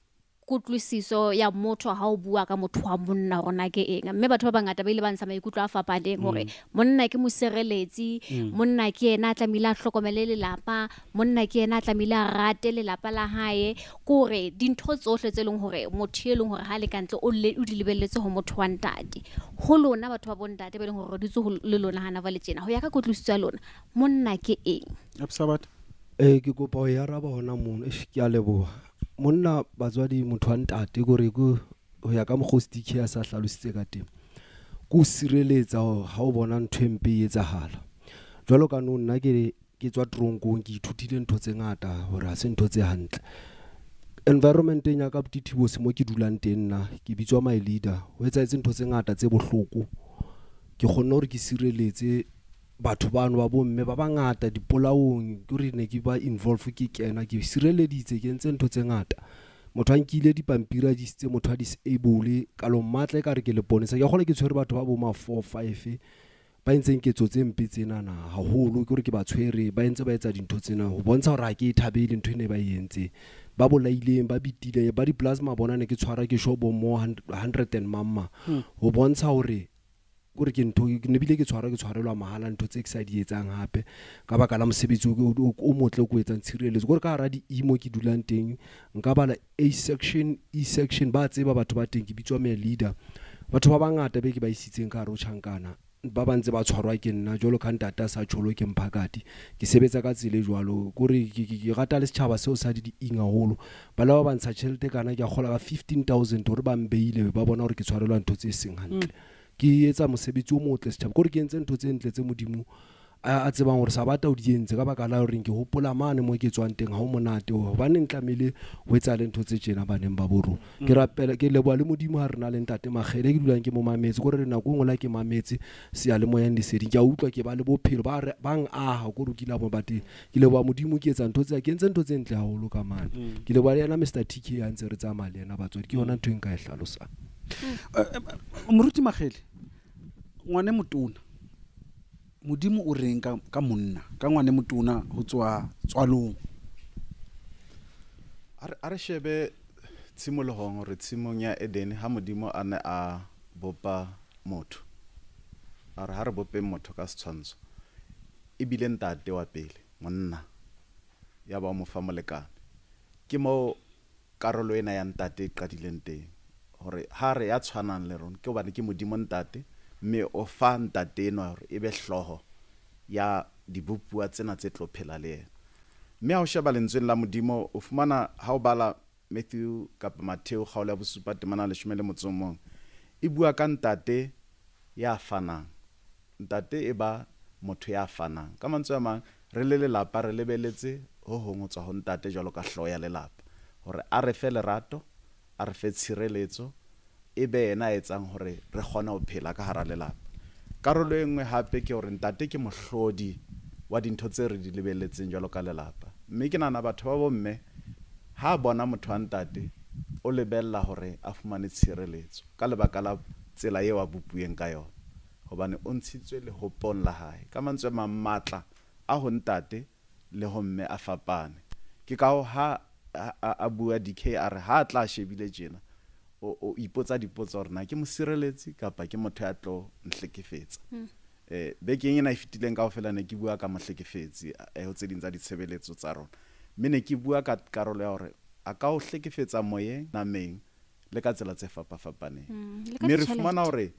kutlwisiso ya motho ha o bua ka motho wa monna rona ke eng mme batho ba bangata ba ile ba ntsha maikutlo a fapaneng hore monna ke mosereletsi monna ke yena a tlamehile a hlokomele lelapa monna ke yena a tlamehile a rate lelapa la hae kore dintho tsohle tse leng hore motho e leng hore ha le kantle o le o di lebelletse ho motho wa ntate ho lona batho ba bontate ba leng hore di tso le lona hana ba le tjena ho ya ka kutlwisiso ya lona monna ke eng Sabata eh ke kopa ho ya raba hona mono e ke a leboha monna batswadi motho wa ntate gore go ho ya ka moghosti ke ya sa hlalositse ka teng go sireletsa ha o bona ntho empe e etsahala jwalo ka nna ke ke tswa tronkong ke ithutile ntho tse ngata hore ha se ntho tse hantle environment enya ka Botithibo se mo ke dulang teng nna ke bitswa my leader ho etsa itse ntho tse ngata tse bohloko ke kgonne hore ke sireletse batho bano ba bomme ba bangata dipolaong ke re ne ke ba involve ke kena ke sireleditse ke ntse ntho tse ngata motho a nkile dipampira di sitse motho a disable ka lo mmatla ka re ke le ponesa ke gole ke tshwere batho ba bo ma four five ba ntseng ke tsotse mpe tsena na haholo ke re ke ba tshwere ba ntse ba etsa dintho tsena ho bontsha hore ha ke thabele ntho ene ba yentse ba bolaileng ba bitile ba di plasma bona ne ke tshwara ke shobo mo one hundred and mamma ho bontsha hore gore ke ntho ne bile ke tshwara ke tshwarelwa mahala ntho tse ke sa di etsang hape ka baka la mosebetsi o motle go etsang tshireletso gore ka ra di imo ke dulang teng nka bala A section E section ba tseba batho ba teng ke bitswa me leader batho ba bangata be ke ba isitseng ka ro chankana ba bantse ba tshwarwa ke nna jolo ka ntata sa tsholo ke mphakati ke sebetsa ka tsile jwalo gore ke rata le setjhaba seo sa di inga holo ba la ba bantsha tšhelete kana ke a gola ka fifteen thousand hore ba mbeile ba bona gore ke tshwarelwa ntho tse seng hantle ke etsa mosebetsi o motle setjhaba gore ke entse ntho tse ntle tse modimo a tsebang gore Sabata o di entse ka baka la hore ke hopola mane mo ke tswang teng ha o monate o ba neng tlamele ho etsa le ntho tse tjena baneng ba boro ke rapela ke leboa le modimo ha rena le ntate Makhele ke dulang ke mo mametse gore rena go ngola ke mametse se ya le moyeng Lesedi ke a utlwa ke ba le bophelo ba bang aha go rukile bo bateng ke leboa modimo ke etsa ntho tse ke entse ntho tse ntle haholo ka mane ke leboa le yena Mister T K ya ntse re tsamaya le yena batswadi ke yona ntho e nka e hlalosa moruti Makhele ngwane motona modimo o reng ka ka monna ka ngwane motona ho tswa tswalong a re shebe tshimolohong re tshimong ya Eden ha modimo a ne a bopa motho a re ha re bope motho ka setshwantsho e bile ntate wa pele monna ya ba mo fa molekane ke mo karolo ena ya ntate e qadileng teng hore ha re ya tshwanang le rona ke hobane ke modimo ntate me o fa ntate eno hore e be hloho ya dibupua tsena tse tlo phela le yena mme ha o sheba lentsweng la modimo o fumana ha o bala Matthew kapa Matthew kgaolo ya bosupa temana leshome le motso mong e bua ka ntate ya fanang ntate e ba motho ya fanang ka mantswe a mang re le lelapa re lebeletse ho hong ho tswa ho ntate jwalo ka hloho ya lelapa hore a re fe lerato a re fe tshireletso e be ena etsang hore re kgona ho phela ka hara lelapa karolo e nngwe hape ke hore ntate ke mohlodi wa dintho tse re di lebelletseng jwalo ka lelapa mme ke nana batho ba bomme ha bona motho wa ntate o lebella hore a fumane tshireletso ka lebaka la tsela eo a bupueng ka yona hobane o ntshitswe le hopong la hae ka mantswe mamatla a ho ntate le ho mme a fapane ke ka ha a bua D K R ha tla shebile tjena o ipotsa dipotso hore na ke mosireletsi kapa ke motho ya tlo nhlekefetsa eh bekeng ena e fitileng kaofela ne ke bua ka mohlekefetsi e ho tse ding tsa ditshebeletso tsa rona mme ne ke bua ka karolo ya hore a ka o hlekefetsa moyeng nameng le ka tsela tse fapafapaneng mme re fumana hore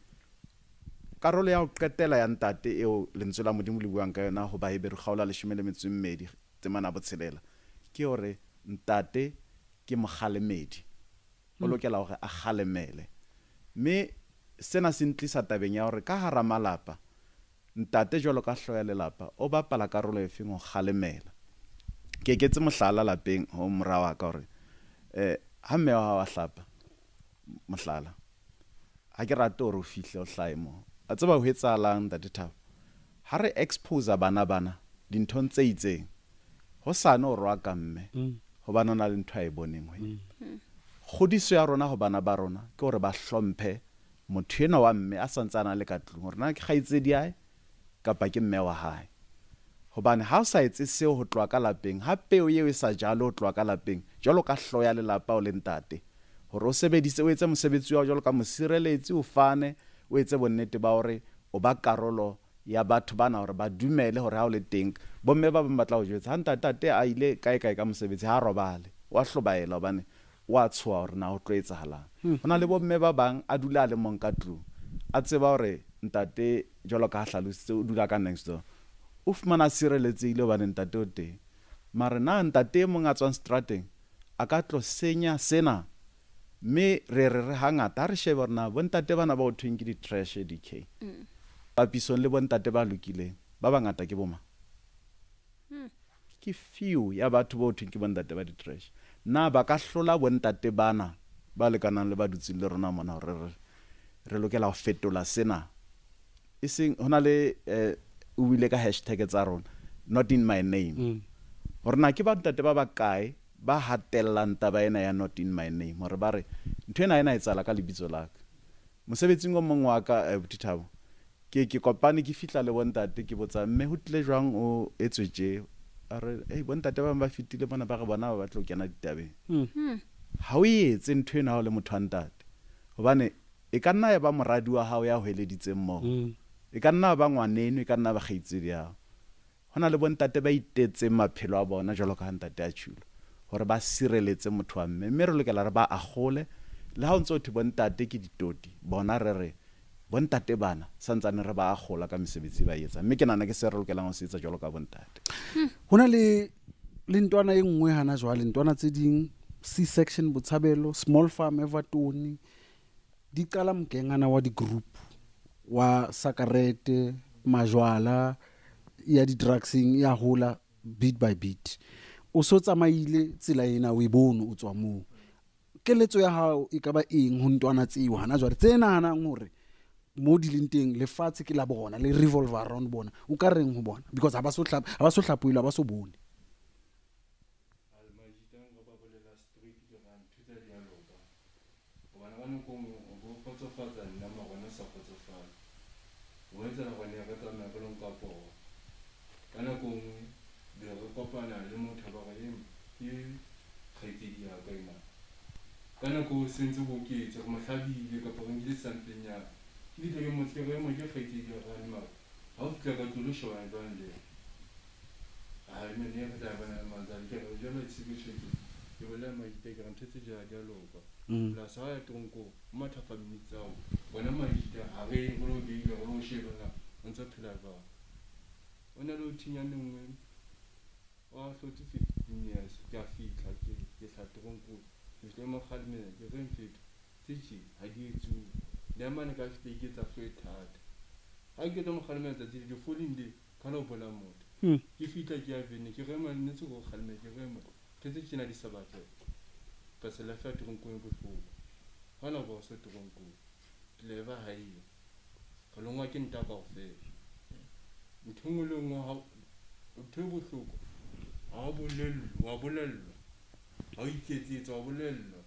karolo ya ho qetela ya ntate eo lentswe la modimo le buang ka yona ho ba e be re kgaola leshome le metso e mmedi temana botshelela ke hore ntate ke mogalemedi o lokela hore a galemele mme sena se ntlisa tabeng ya hore ka hara malapa ntate jwalo ka hloya lelapa o bapala karolo e feng ho galemela ke ketse mohlala lapeng ho mora wa ka hore eh ha mme wa hlapa mohlala ha ke rate hore o fihle o hlae mo a tseba ho etsahalang ntate Thabo ha re expose bana bana dinthong tse itseng ho sana o rwa ka mme ho bana na le ntho e boneng ho khodiso ya rona ho bana ba rona ke hore ba hlomphe motho ena wa mme a santsana le ka tlung hore na ke kgaitsedi hae kapa ke mme wa hae hobane ha o sa etse seo ho tloa ka lapeng ha peo eo e sa jalo ho tloa ka lapeng jalo ka hloya le lapa o le ntate hore o sebedise o etse mosebetsi wa jwalo ka mosireletsi o fane o etse bonnete ba hore o ba karolo ya batho bana hore ba dumele hore ha o le teng bomme ba batla ho jwetsa hanta tate a ile kae kae ka mosebetsi ha robale wa hlobaela hobane wa tshoa hore na o tlo etsahalang hona le bomme ba bang a dula le mong ka tlu a tseba hore ntate jwalo ka hlalositse o dula ka next door o fumana sireletsehile hobane ntate o teng mare na ntate mong a tswang strateng a ka tlo senya sena me re re re hangata re shebe hore na bontate bana ba o thweng ke di-trash D K papisong le bontate ba lokileng ba bangata ke boma ke few ya batho ba o thweng ke bontate ba di-trash na ba ka hlola bontate bana ba lekanang le ba dutseng le rona mona hore re re lokela ho fetola sena iseng hona le o bile ka hashtag tsa rona not in my name hore na ke ba ntate ba ba kae ba hatellang taba ena ya not in my name hore ba re ntwe ena ena etsala ka lebitso la ka mosebetsing o mongwe wa ka Thabo ke ke kopane ke fitla le bontate ke botsa mme ho tle jwang o etswetse a re hey bontate ba ba fitile bona ba re bona ba batla ho kena ditabeng ha o etse ntwe ena ha o le motho wa ntate hobane e ka nna ya ba moradi wa hao ya hweleditseng mo e ka nna ba ngwaneno e ka nna ba kgaitsedi ya hona le bontate ba itetseng maphelo a bona jwalo ka ntate a tshula hore ba sireletse motho wa mme mme re lokela re ba agole le ha o ntse o thi bontate ke ditoti bona re re bontate bana santsane re ba agola ka mesebetsi ba etsa mme ke nana ke se re lokelang ho se etsa jwalo ka bontate hona le le ntwana e nngwe hana jwale ntwana tse ding C section Botshabelo small farm Everton di qala mokengana wa di group wa sakarete majwala ya di drugsing ya hola bit by bit o so tsamaile tsela ena o e bone o tswa mo keletso ya hao e ka ba eng ho ntwana tseo hana jwale tsena hana ngore mo di lenteng le fatshe ke la bona le revolver around bona o ka reng ho bona because ha ba so hlapa ha ba so hlapuile ba so bone kana kong de re kopana le motho ba ga eng ke kgaitsedi ya ka ena kana ko sentse bo ke tse go mohlabile ka pogeng le something ya ke di le mo tsere mo ke kgaitsedi ya ga nna ha o tla ka tulo shwa ba nle a me ne ka ba na manza ke re jona exhibition ke bola ma iteke re ntse ja dialoga la sa ya tronko matha family tsao bona ma ita a re go lo di go lo shebana ntse phela ba ona lo thinyane nngwe wa forty fifteen years ka fitla ke ke sa tronko ke se mo khalme ke re mfit tsi ha di etsu le mane ka fite ke tsa so ethata ha ke mo khalme tsa di folinde kana o bola motho ke fitla ke ya vene ke re mane tse go khalme ke re mo ke tse tsena di sabata pa se la fa tronko e botlhoko hana go se tronko le ba ha ile ka longwa ke nta ka ofela mthungulong wa ntho bohloko ha bolello wa bolello ha iketsetsa wa bolello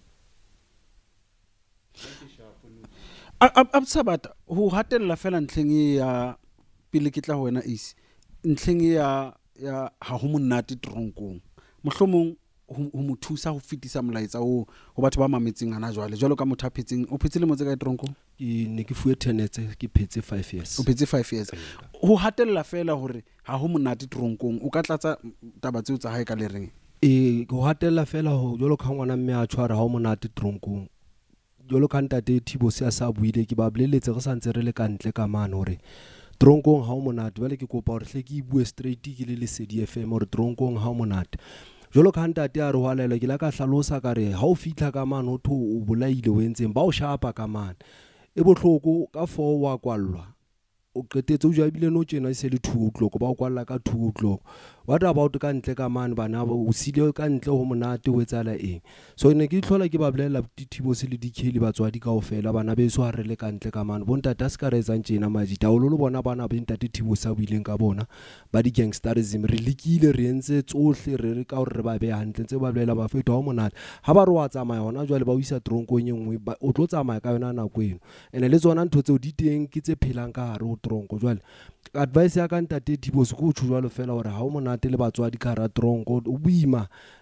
a Sabata ho hatella fela ntlheng ya pele ke tla ho wena isi ntlheng ya ya ha ho monate tronkong mohlomong ho mothusa ho fitisa molaetsa o ho batho ba mametseng hana jwale jwalo ka motho a phetseng o phetse le motse ka tronkong ke ne ke fuwe tenetse ke phetse five years o phetse five years ho hatella fela hore ha ho monate tronkong o ka tlatsa taba tseo tsa hae ka le reng e go hatella fela ho jwalo ka ngwana mme a tshwara ha o monate tronkong jwalo ka ntate Thibo se a sa buile ke ba boleletse re santse re le ka ntle ka mane hore tronkong ha o monate bale ke kopa hore hle ke bue straight ke le Lesedi F M hore tronkong ha o monate jolo ka ntate a re hwalela ke la ka hlalosa ka re ha o fitla ka mane ho tho o bolaile o entseng ba o shapa ka mane e bohloko ka four wa kwallwa o qetetse o jabile no tjena se le two o'clock ba o kwalla ka two o'clock what about ka ntle ka mane bana ba o sile ka ntle ho monate ho etsala eng so ne ke tlhola ke ba bolela Thibo se le Dikeledi batswadi kaofela bana be so ha re le ka ntle ka mane bontata se ka re etsang tjena majita o lo bona bana ba ntate Thibo sa buileng ka bona ba di gangsterism re likile re entse tsohle re re ka hore re ba be hantle ntse ba bolela ba fetwa ho monate ha ba re wa tsamaya hona jwale ba o isa tronkong e nngwe o tlo tsamaya ka yona nako eno ene le tsona ntho tseo di teng ke tse phelang ka hare ho tronko jwale advice ya ka ntate Thibo se go tshwa jwalo fela hore ha o monate le batswadi ka hara tronko o buima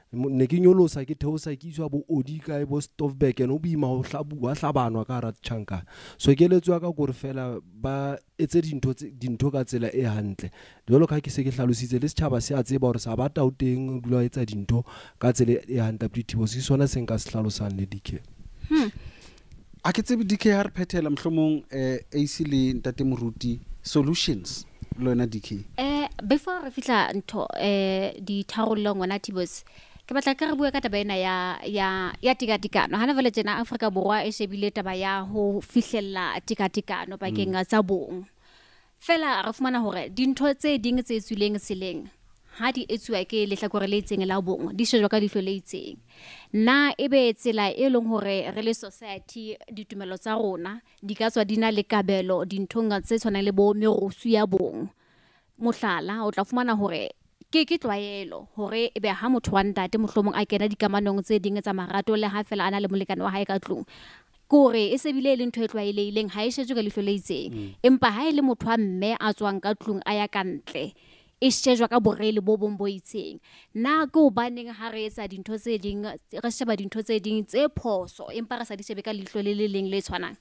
ne ke nyolosa ke theosa ke iswa bo odi kae bo Stoffberg ene o boima ho hlabua hlabanwa ka hara tjhanka. So keletso ya ka gore fela ba etse dintho dintho ka tsela e hantle. Jwalo ka ke se ke hlalositse le setjhaba se a tseba hore Sabata o teng o dula etsa dintho ka tsela e hantle Thabo se sona se nka se hlalosang le D K. Hmm. A ke tsebe D K ha re phethela mohlomong eh A C le ntate Moruti solutions lona D K. Eh before re fihla ntho eh di tharollo ngwana Thibos ke batla ka re bua ka taba ena ya ya ya tikatikano hana vele tjena Afrika Borwa e shebile taba ya ho fihlella tikatikano bakeng tsa bong fela re fumana hore dintho tse ding tse tswileng seleng ha di etsuwa ke lehlakore le itseng la bong di shejwa ka dihlo le itseng na ebe tsela e leng hore re le society ditumelo tsa rona di ka tswa dina le kabelo dinthong tse tshwanang le bo merusu ya bong mohlala o tla fumana hore ke ke tlwaelo hore ebe ha motho wa ntate mohlomong a kena dikamanong tse ding tsa marato le ha fela ana le molekane wa hae ka tlung kore e se bile le ntho e tlwaelehileng ha e shejwe ka lehlo le itseng empa ha e le motho wa mme a tswang ka tlung a ya ka ntle e shejwa ka borele bo bong bo itseng na go baneng ha re etsa dintho tse ding re sheba dintho tse ding tse phoso empa re sa di shebe ka lehlo le le leng le tshwanang.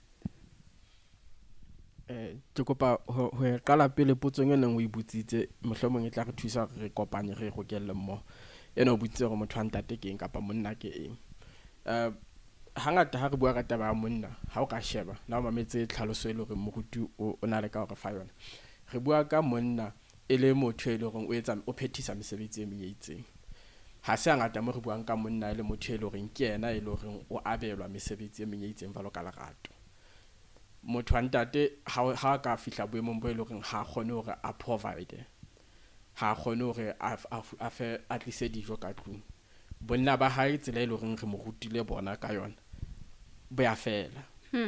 Eh ke kopa ho ho qala pele potsong ena o ibutsitse mohlomong e tla re thusa re kopanye re gokelle mmo ena o butse gore motho a ntate ke eng kapa monna ke eng. Eh hangata ha re bua ka taba ya monna ha o ka sheba na o mametse tlhaloso e le gore moruti o na le ka gore fa yona re bua ka monna e le motho e le gore o etsa o phethisa mesebetsi e menyetseng ha se ngata mo re buang ka monna e le motho e le gore ke yena e le gore o abelwa mesebetsi e menyetseng valo ka lerato. Motho wa ntate ha ha ka fihla boemong bo e le gore ha kgone hore a provide ha kgone hore a fe at least dijo ka tlung bonna ba hae tsela e le gore re mo rutile bona ka yona bo ya fela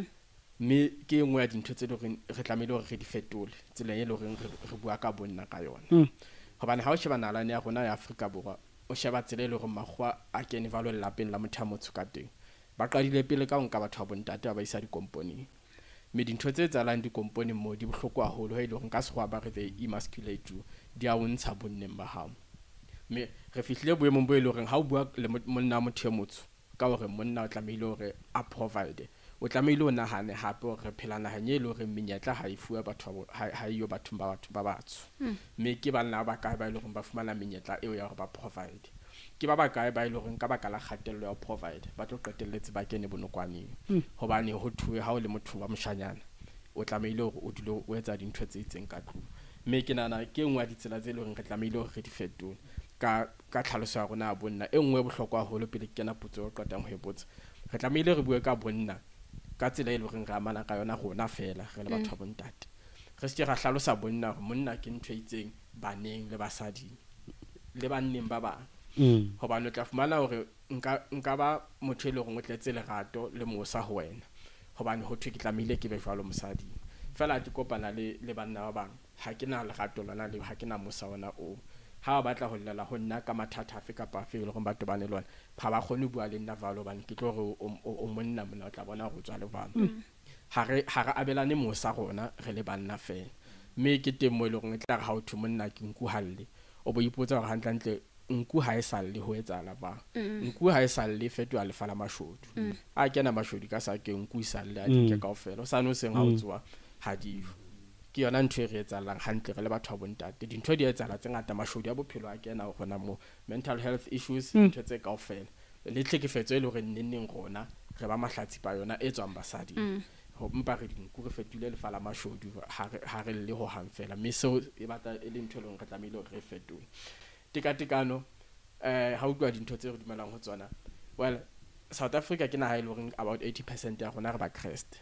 me ke engwe ya dintho tse le gore re tlamehile hore re di fetole tsela e le gore re bua ka bonna ka yona hobane ha o sheba nalane ya rona ya Afrika Borwa o sheba tsela e le gore magwa a kene valo lapeng la motho a motho ka teng ba qadile pele ka nka batho ba bontate ba isa di company me dintho tse tsalang di company mo di bohlokwa haholo ha ile hore nka se go ba re the emasculate di a untsha bonneng ba hao me re fihlile boemong bo ile hore ha o bua le monna motho e motho ka hore monna o tlamehile hore a provide o tlamehile o nahane hape hore phelana hanye ile hore menyetla ha ifuwa batho ha iyo batho ba batho ba batho me ke bana ba ka ba ile hore ba fumana menyetla eo ya hore ba provide ke ba ba kae ba ile hore nka baka la kgatello ya provide ba tlo qetelletse ba kene bonokwaneng hobane ho thuwe ha o le motho wa moshanyana o tlamehile hore o dilo o etsa dintho tse itseng ka tlung me ke nana ke engwe ditsela tse le hore re tlamehile hore re di fetole ka ka tlhaloso ya rona bonna engwe bohlokwa haholo pele ke kena putso o qetang ho ebotsa re tlamehile re bue ka bonna ka tsela e le hore re amana ka yona rona fela re le batho ba bontate re se ra hlalosa bonna hore monna ke ntho itseng baneng le basadi le banneng ba ba hobane o tla fumana hore nka nka ba motho e le hore o tletse lerato le mosa ho wena hobane ho thwe ke tlamehile ke be jwalo mosadi fela ke kopana le le banna ba bang ha ke na lerato lona le ha ke na mosa ona o ha ba batla ho llela ho nna ka mathata afe kapa afe le go batho ba ne lona pha ba khone bua le nna valo bane ke tlo re o monna mona o tla bona go tswa le bana ha re ha re abelane mosa rona re le banna fela me ke teng mo ile go tla re ha o thu monna ke nku halle o bo ipotsa gore hantlantle nku ha e salle ho etsala ba nku ha e salle fetwa le fala mashodu a kena mashodi ka sa ke nku isalle a di ke kaofela o sa no seng ha o tswa ha di ke yona ntho e re etsalang hantle re le batho ba bontate dintho di etsala tse ngata mashodi a bophelo a kena ho rona mo mental health issues ntho tse kaofela le tlhekefetso e le hore nneng rona re ba mahlatsi pa yona e tswang basadi ho mpa re dinku re fetule le fala mashodi ha re le ho hang fela me so e batla e le ntho e leng re tlamehile re fetole tikatikano eh ha o tloa dintho tse re dumelang ho tsona well South Africa ke na ha ile hore about eighty percent ya rona re ba Christ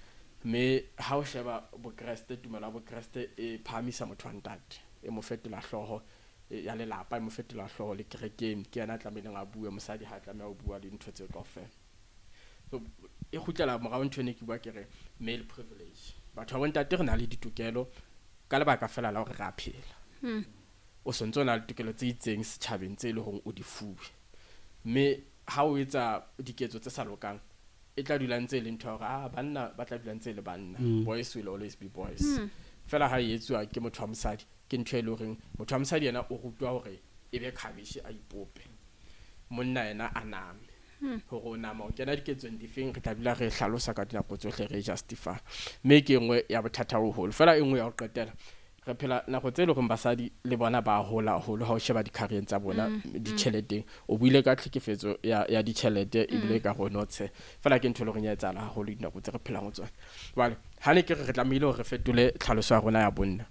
me ha o sheba bo Christ tumela bo Christ e phamisa motho wa ntate e mo fetola hloho ya le lapa e mo fetola hloho le kerekeng ke yana tlameleng a bua mosadi ha tlameha o bua dintho tse kaofela so e khutlela morao ntho ne ke bua ke re male privilege batho ba ntate re na le ditokelo ka lebaka fela la hore re a phela o sontso na le tokelo tse itseng setjhabeng tse le hong o di fuwe me ha o etsa diketso tse sa lokang e tla dula ntse le ntho hore ah banna ba tla dula ntse le banna boys will always be boys fela ha yetswa ke motho wa mosadi ke ntho e le hore motho wa mosadi yena o rutwa hore e be khabishi a ipope monna ena a name hore o nama o kena diketsong difeng re tla dula re hlalosa ka dinako tsohle re justify mme ke engwe ya bothata o holo fela engwe ya o qetela re phela nako tse le gore basadi le bona ba hola holo ha o sheba dikareng tsa bona ditšheleteng o buile ka tlhekefetso ya ya ditšhelete e bile ka go notse fela ke ntho le go nyetsala ha go le dinako tse re phela go tsona wale ha ne ke re re tlamehile hore re fetole tlhaloso ya rona ya bonna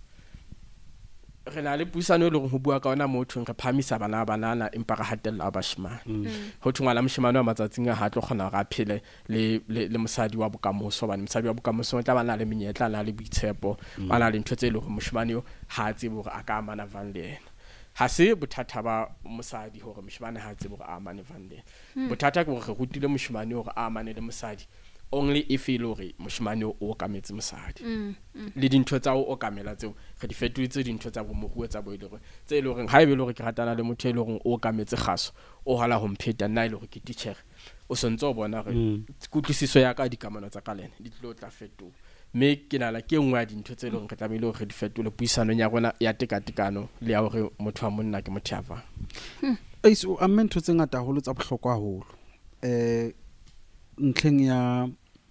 re na le puisano e le go bua ka ona motho re phamisa bana banana empa re hatella ba bashimane ho thungwa la moshimane wa matsatsing a ha tlo khona ga phele le le mosadi wa bokamoso bana mosadi wa bokamoso o tla bana le menyetla na le boitshepo bana le ntho tse le go moshimane yo ha tse bo a ka amana van le ena ha se bothata ba mosadi hore moshimane ha tse bo a amane van le bothata ke gore re rutile moshimane hore a amane le mosadi only if e lore moshimane o ka metse mosadi le dintho tsa o kamela tseo re di fetoletse dintho tsa bo moruo tsa bo ile gore tse ile gore ha e be le gore ke ratana le motho e le gore o ka metse kgaso o hala ho mpheta nna ile gore ke teacher o sontse o bona re kutlwisiso ya ka dikamano tsa ka lena di tlo tla fetola me ke nala ke engwe ya dintho tse ile gore re tlamehile gore di fetole puisano ya rona ya tekatekano le ya gore motho wa monna ke motho ya va eiso a mentho tse ngata holo tsa bohlokwa holo eh ntleng ya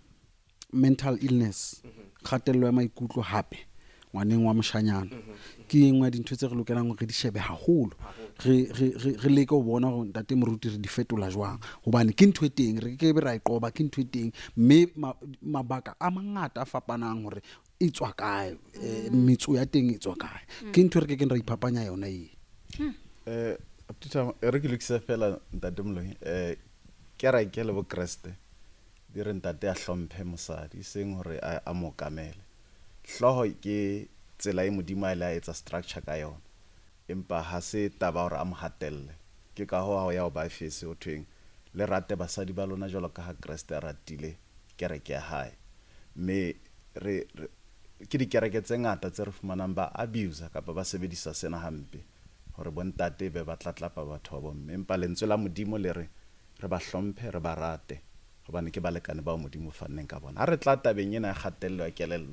mental illness kgatello ya maikutlo hape ngwaneng wa moshanyana ke engwe dintho tse re lokelang re di shebe haholo re re re leke o bona go ntate moruti re di fetola jwang hobane ke ntwe teng re ke be ra iqoba ke ntwe teng me mabaka a mangata a fapanang hore e tswa kae metso ya teng e tswa kae ke ntwe re ke ke ra iphapanya yona e eh aptita re ke lekisa fela ntate Moloi eh ke ra ke le bo Kriste di re ntate a hlomphe mosadi seng hore a mo kamele hloho ke tsela e modimo a ile a etsa structure ka yona empa ha se taba hore a mo hatelle ke ka ho ha ya ba fese o tweng le rate basadi ba lona jalo ka ha Kriste a ratile kereke ya hae me re ke di kereke tse ngata tse re fumanang ba abuse ka ba sebedisa sena hampe hore bontate be ba tlatlapa batho ba bomme empa lentswe la modimo le re re ba hlomphe re ba rate hobane ke balekane ba modimo fanneng ka bona ha re tla tabeng ena ya kgatello ya kelello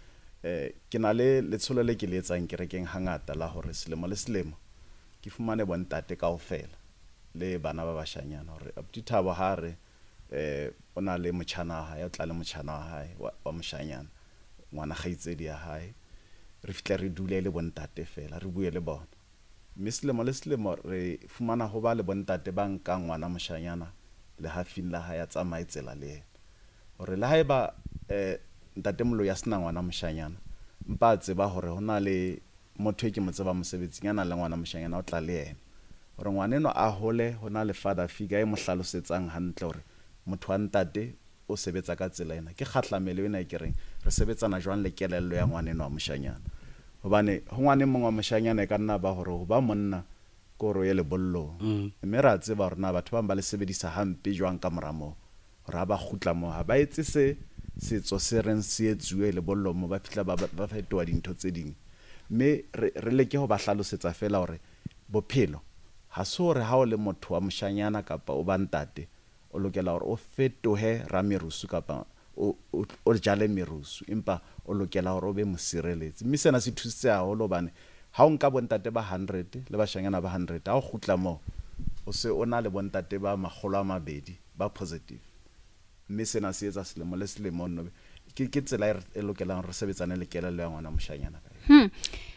eh ke na le letsholo le ke le etsang kerekeng hangata la hore selemo le selemo ke fumane bontate kaofela le bana ba bashanyana hore abuti Thabo ha re eh ona le motjhana ha ya tla le motjhana wa hae wa moshanyana ngwana kgaitsedi ya hae re fitle re dule le bontate fela re bue le bona mme selemo le selemo re fumana ho ba le bontate ba nka ngwana moshanyana le hafin la ha ya tsamaitsela le hore la haeba eh ntate Moloi ya sena ngwana moshanyana mpa tseba hore hona le motho e ke mo tseba mosebetsing yana le ngwana moshanyana o tla le yena hore ngwaneno a hole hona le father figure e mo hlalosetsang hantle hore motho wa ntate o sebetsa ka tsela ena ke kgahlamelo ena e kereng re sebetsana jwang le kelello ya ngwaneno wa moshanyana hobane ho ngwane mongwe wa moshanyana e ka nna ba hore ho ba monna koro ye le bollo mme ra tseba rona batho ba ba le sebedisa hampe jwang ka moramo hore ba khutla mo ha ba etse se setso se reng se etsuwe le bollo mo ba fitla ba ba fetoa dintho tse ding mme re leke ho ba hlalosetsa fela hore bophelo ha sore ha o le motho wa moshanyana kapa o ba ntate o lokela hore o fetohe ramerusu kapa o o jale merusu empa o lokela hore o be mosireletsi mme sena se thusitse haholo bane ha o nka bontate ba one hundred le bashanyana ba one hundred ha o khutla mo o se ona le bontate ba magolo a mabedi ba positive mme sena se etsa selemo le selemo no ke ke tsela e lokelang re sebetsane le kelello ya ngwana moshanyana ka hm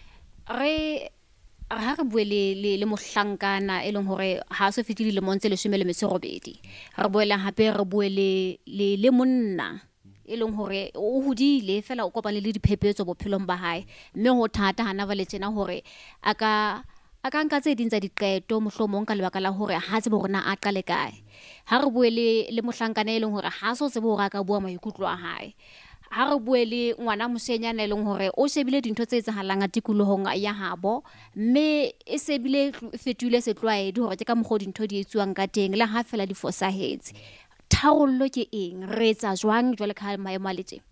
re ha re buele le le mohlankana e leng hore ha so fitile le montse le shemele meserobedi re buela hape re buele le le monna e leng hore o hodile fela o kopane le diphephetso bophelong ba hae mme ho thata hana ba le tsena hore aka aka nka tse dintsa diqeto mohlomong ka lebaka la hore ha tsebo rona a qale kae ha re buele le mohlankana e leng hore ha so tsebo hore ka bua maikutlo a hae ha re buele ngwana mosenyana e leng hore o shebile dintho tse etsahalang atikulohong ya habo mme e sebile fetule setlwaedi hore ke ka mogodi dintho di etsuwang ka teng le ha fela di fosahetse tharollo ke eng re etsa jwang jwale ka maemo a letse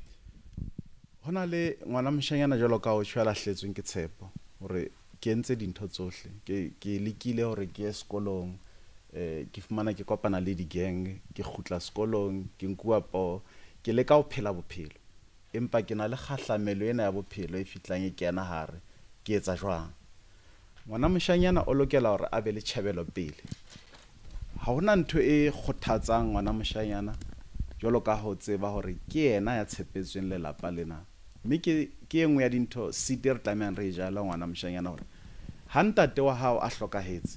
hona le ngwana moshanyana jwalo ka o tshwela hletsweng ke tshepo hore ke entse dintho tsohle ke ke lekile hore ke ye sekolong eh ke fumana ke kopana le di gang ke khutla sekolong ke nkua po ke leka ho phela bophelo empa ke na le kgahlamelo ena ya bophelo e fitlang e kena hare ke etsa jwang ngwana moshanyana o lokela hore a be le tshebelo pele ha hona ntho e kgothatsang ngwana moshanyana jwalo ka ho tseba hore ke yena ya tshepetsweng lelapa lena mme ke ke engwe ya dintho site re tlameang re jala ngwana moshanyana hore ha ntate wa hao a hlokahetse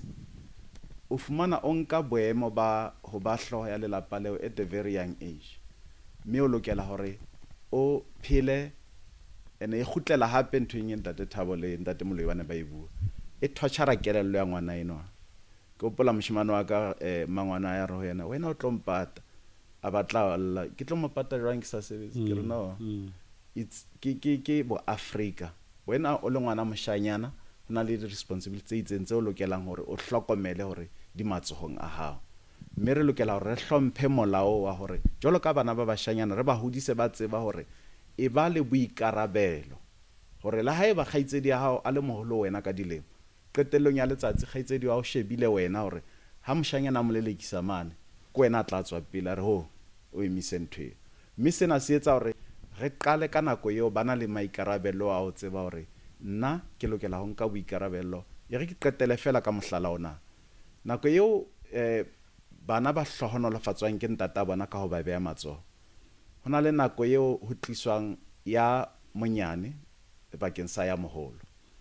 o fumana o nka boemo ba ho ba hloho ya lelapa leo at a very young age mme o lokela hore o phele ene e khutlela hape ntho e ntate Thabo le ntate Moloi bana ba e bua e thochara kelello ya ngwana eno ke opola moshimane wa ka eh, mangwana ya re yena wena o tlompata a batla alla ke tlo mopata jwang ke sa sebetse ke re no it's ke ke ke bo Africa wena o le ngwana moshanyana na le responsibility tse itseng tse o lokelang hore o hlokomele hore di matsohong a hao mme re lokela hore re hlomphe molao wa hore jolo ka bana ba bashanyana re ba hodise ba tseba hore e ba le boikarabelo hore la hae ba khaitsedi ya hao a le moholo wena ka dilemo qetellong ya letsatsi khaitsedi wa o shebile wena hore ha moshanyana mo lelekisa mane ko wena a tla tswa pele re ho o emise ntwe mme sena se etsa hore re qale ka nako eo bana le maikarabelo a o tseba hore nna ke lokela ho nka boikarabelo e re ke qetele fela ka mohlala ona nako eo eh bana ba hlohonolofatswang ke ntata bona ka ho ba beya matsoho hona le nako eo ho tliswang ya monyane bakeng sa ya moholo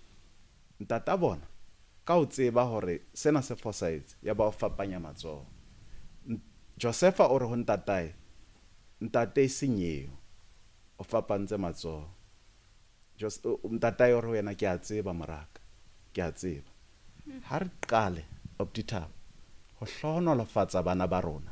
ntata bona ka o tseba hore sena se fosahetse ya ba o fapanya matsoho Josepha o re ho ntatae ntate senyeo o fapantse matsoho just ntatae o re wena ke a tseba moraka ke a tseba ha re qale optita ho hlohonolofatsa bana ba rona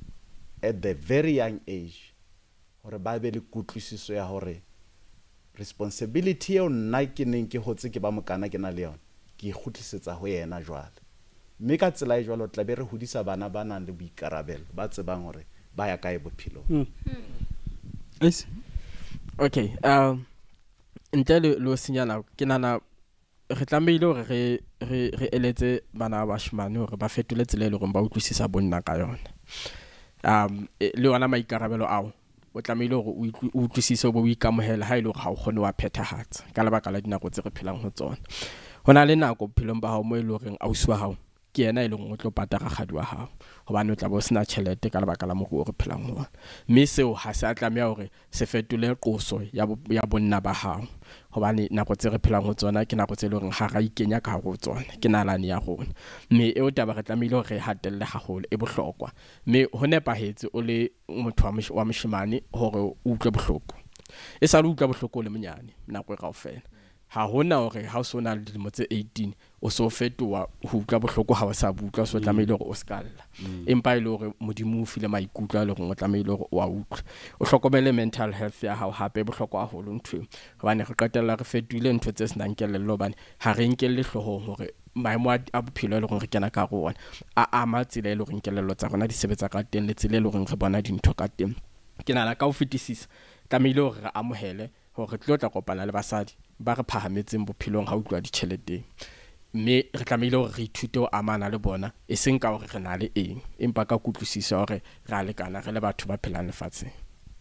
at the very young age hore ba be le kutlwisiso ya hore responsibility eo nna ke neng ke hotse ke ba mokana ke na le yona ke ikgutlisetsa ho yena jwale mme ka tsela e jwalo tla be re hodisa bana ba nang le boikarabelo ba tsebang hore ba ya kae bophelo yes okay um ntle lo sinyana ke nana re tlamehile hore re re re eletse bana ba bashimane hore ba fetole tsela le gore ba utlwisisa bonna ka yona um le ona maikarabelo ao o tlamehile hore o utlwisise bo ikamohela ha ile hore ha o kgone wa phethahatsa ka lebaka la dinako tse re phelang ho tsona hona le nako bophelong ba hao mo ile hore ausi wa hao ke yena ile go tlo patara gadi wa hao hobane o tla bo sena tšhelete ka lebaka la moruo re phelang ho mme seo ha se a tlamea hore se fetole qoso ya ya bonna ba hao hobane nako tse re phelang ho tsona ke nako tse le hore ha ra ikenya ka go tsona ke nalane ya rona mme e o taba re tlamehile hore re hatelle haholo e bohlokwa mme ho nepahetse o le motho wa moshimane hore o utlwe bohloko e sa le utlwa bohloko le monyane nako e kaofela ha hona hore ha o sona le dilemo tse eighteen o so fetoa ho utlwa bohloko ha o sa butlwa so tlamehile hore o skalla empa ile hore modimo o file maikutlo a le hore o tlamehile hore o a utlwa o hlokomele mental health ya hao hape bohloko a holo ntwe hobane re qetella re fetile ntho tse sena nkellelo hobane ha re nkelle hlohong hore maemo a bophelo le gore re kena ka go ona a ama tsela ile hore nkellelo tsa rona di sebetsa ka teng le tsela ile hore re bona dintho ka teng ke nana ka o fetisisa tlamehile hore re amohele hore tlo tla kopana le basadi ba re phahametseng bophelong ha utlwa ditšheleteng mme re tlamehile hore re ithute ho amana le bona e seng ka hore re na le eng empa ka kutlwisiso hore re a lekana re le batho ba phelang lefatsheng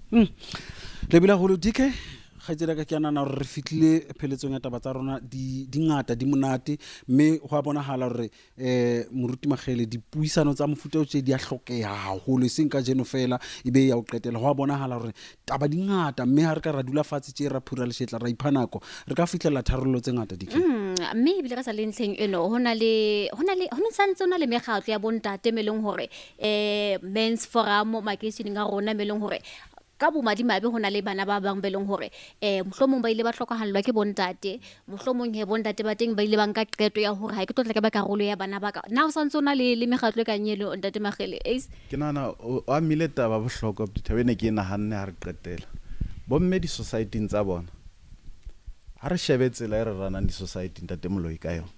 le bila go D K ga tsela ka ke nana re fitlile pheletsong ya taba tsa rona di dingata di monate mme go a bonahala hore eh moruti Makhele dipuisano tsa mofuta o tse di a hlokega haholo seng ka jeno fela ebe ya o qetela go a bonahala hore taba dingata mme ha re ka ra dula fatshe tse ra phura le shetla ra iphanako re ka fitlela tharollo tse ngata di ke mme ebile ka sa le ntlheng eno hona le hona le hona santse hona le megatlo ya bontate meleng hore eh men's forum Mageseni ga rona meleng hore ka bo madimabe hona le bana ba bang beleng hore eh mohlomong ba ile ba tlhokahalwa ke bontate mohlomong he bontate ba teng ba ile ba nka qeto ya hore ha ke tlo tla ka ba karolo ya bana ba ka na o santse ona le le megatlo ka nyelo ntate Makhele ace ke nana o a mileta ba bohloko dithabene ke nahanne ha re qetela bomme di society tsa bona ha re shebetse la re rana di society ntate Moloi ka yo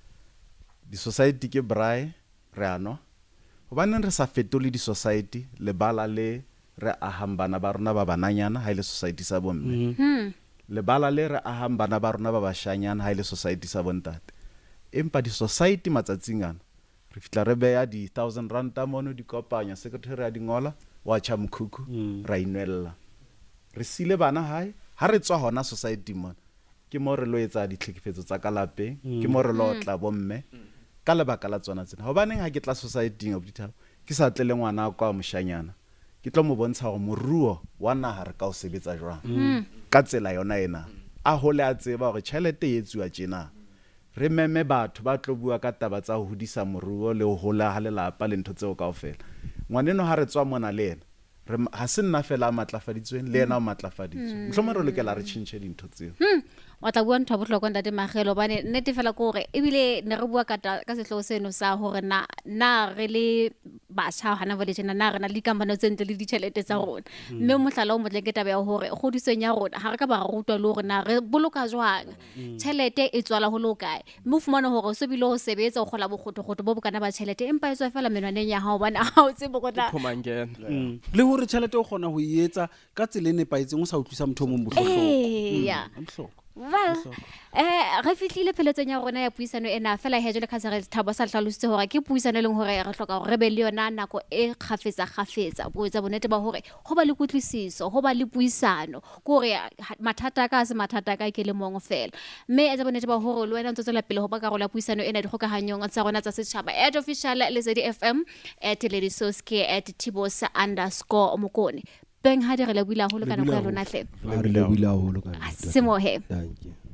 di society ke braai re ano hobane re sa fetole di society le bala le re ahang bana ba rona ba bananyana ha ile society sa bomme le bala le re ahang bana ba rona ba bashanyana ha ile society sa bontate empa di society matsatsing ana re fitla re beya di one thousand rand mono di kopanya secretary ya dingola wa cha mkhukhu ra inwella re sile bana hae ha re tswa hona society mona ke mo re lo etsa ditlhekefetso tsa kalapeng ke mo re lo tla bomme ka lebaka la tsona tsena hobaneng ha ke tla society of Thabo ke sa tle le ngwana kwa moshanyana ke tlo mo bontsha gore moruo wa naha re ka o sebetsa jwang ka tsela yona ena a hole a tseba gore tšhelete e etsiwa tjena re meme batho ba tlo bua ka taba tsa ho hodisa moruo le ho hola ha lelapa le ntho tseo kaofela ngwaneno ha re tswa mona le ena re ha se nna fela a matlafaditsweng le ena o matlafaditswe mohlomong re lokela re tšhintšhe dintho tseo wa tla bua ntho a bohlokwa ntate Makhele bane nnete fela ke hore ebile ne re bua ka ka sehloho seno sa hore na na re le batjha hana vole tjena na re na le dikampano tse ntle le ditjhelete tsa rona mme mohlala o motle ke taba ya hore godisong ya rona ha re ka ba rutwa le hore na re boloka jwang tjhelete e tswala ho lokae mme o fumana hore o se bile ho sebetsa o kgola bokgotokgoto bo bokana ba tjhelete empa e tswa fela menwaneng ya hao bana ha o tsebe gona le hore tjhelete o kgona ho e etsa ka tsela e nepaetseng o sa utlwisa motho o mong bohlokwa ya well eh re fihlile pheletsong ya rona ya puisano ena fela he jole khatsa re Thabo sa hlalositse hore ke puisano e leng hore re hloka hore re be le yona nako e khafetsa khafetsa bo etsa bonete ba hore ho ba le kutlwisiso ho ba le puisano ko re mathata ka se mathata ka ke le mong fela mme etsa bonete ba hore le wena ntse la pele ho ba ka rola puisano ena di khokahanyong tsa rona tsa setjhaba at official Lesedi F M at Ledisoski at Tibosa underscore Mokone beng ha di re le buila holo kana go ya lona hle re le buila holo kana semo he thank you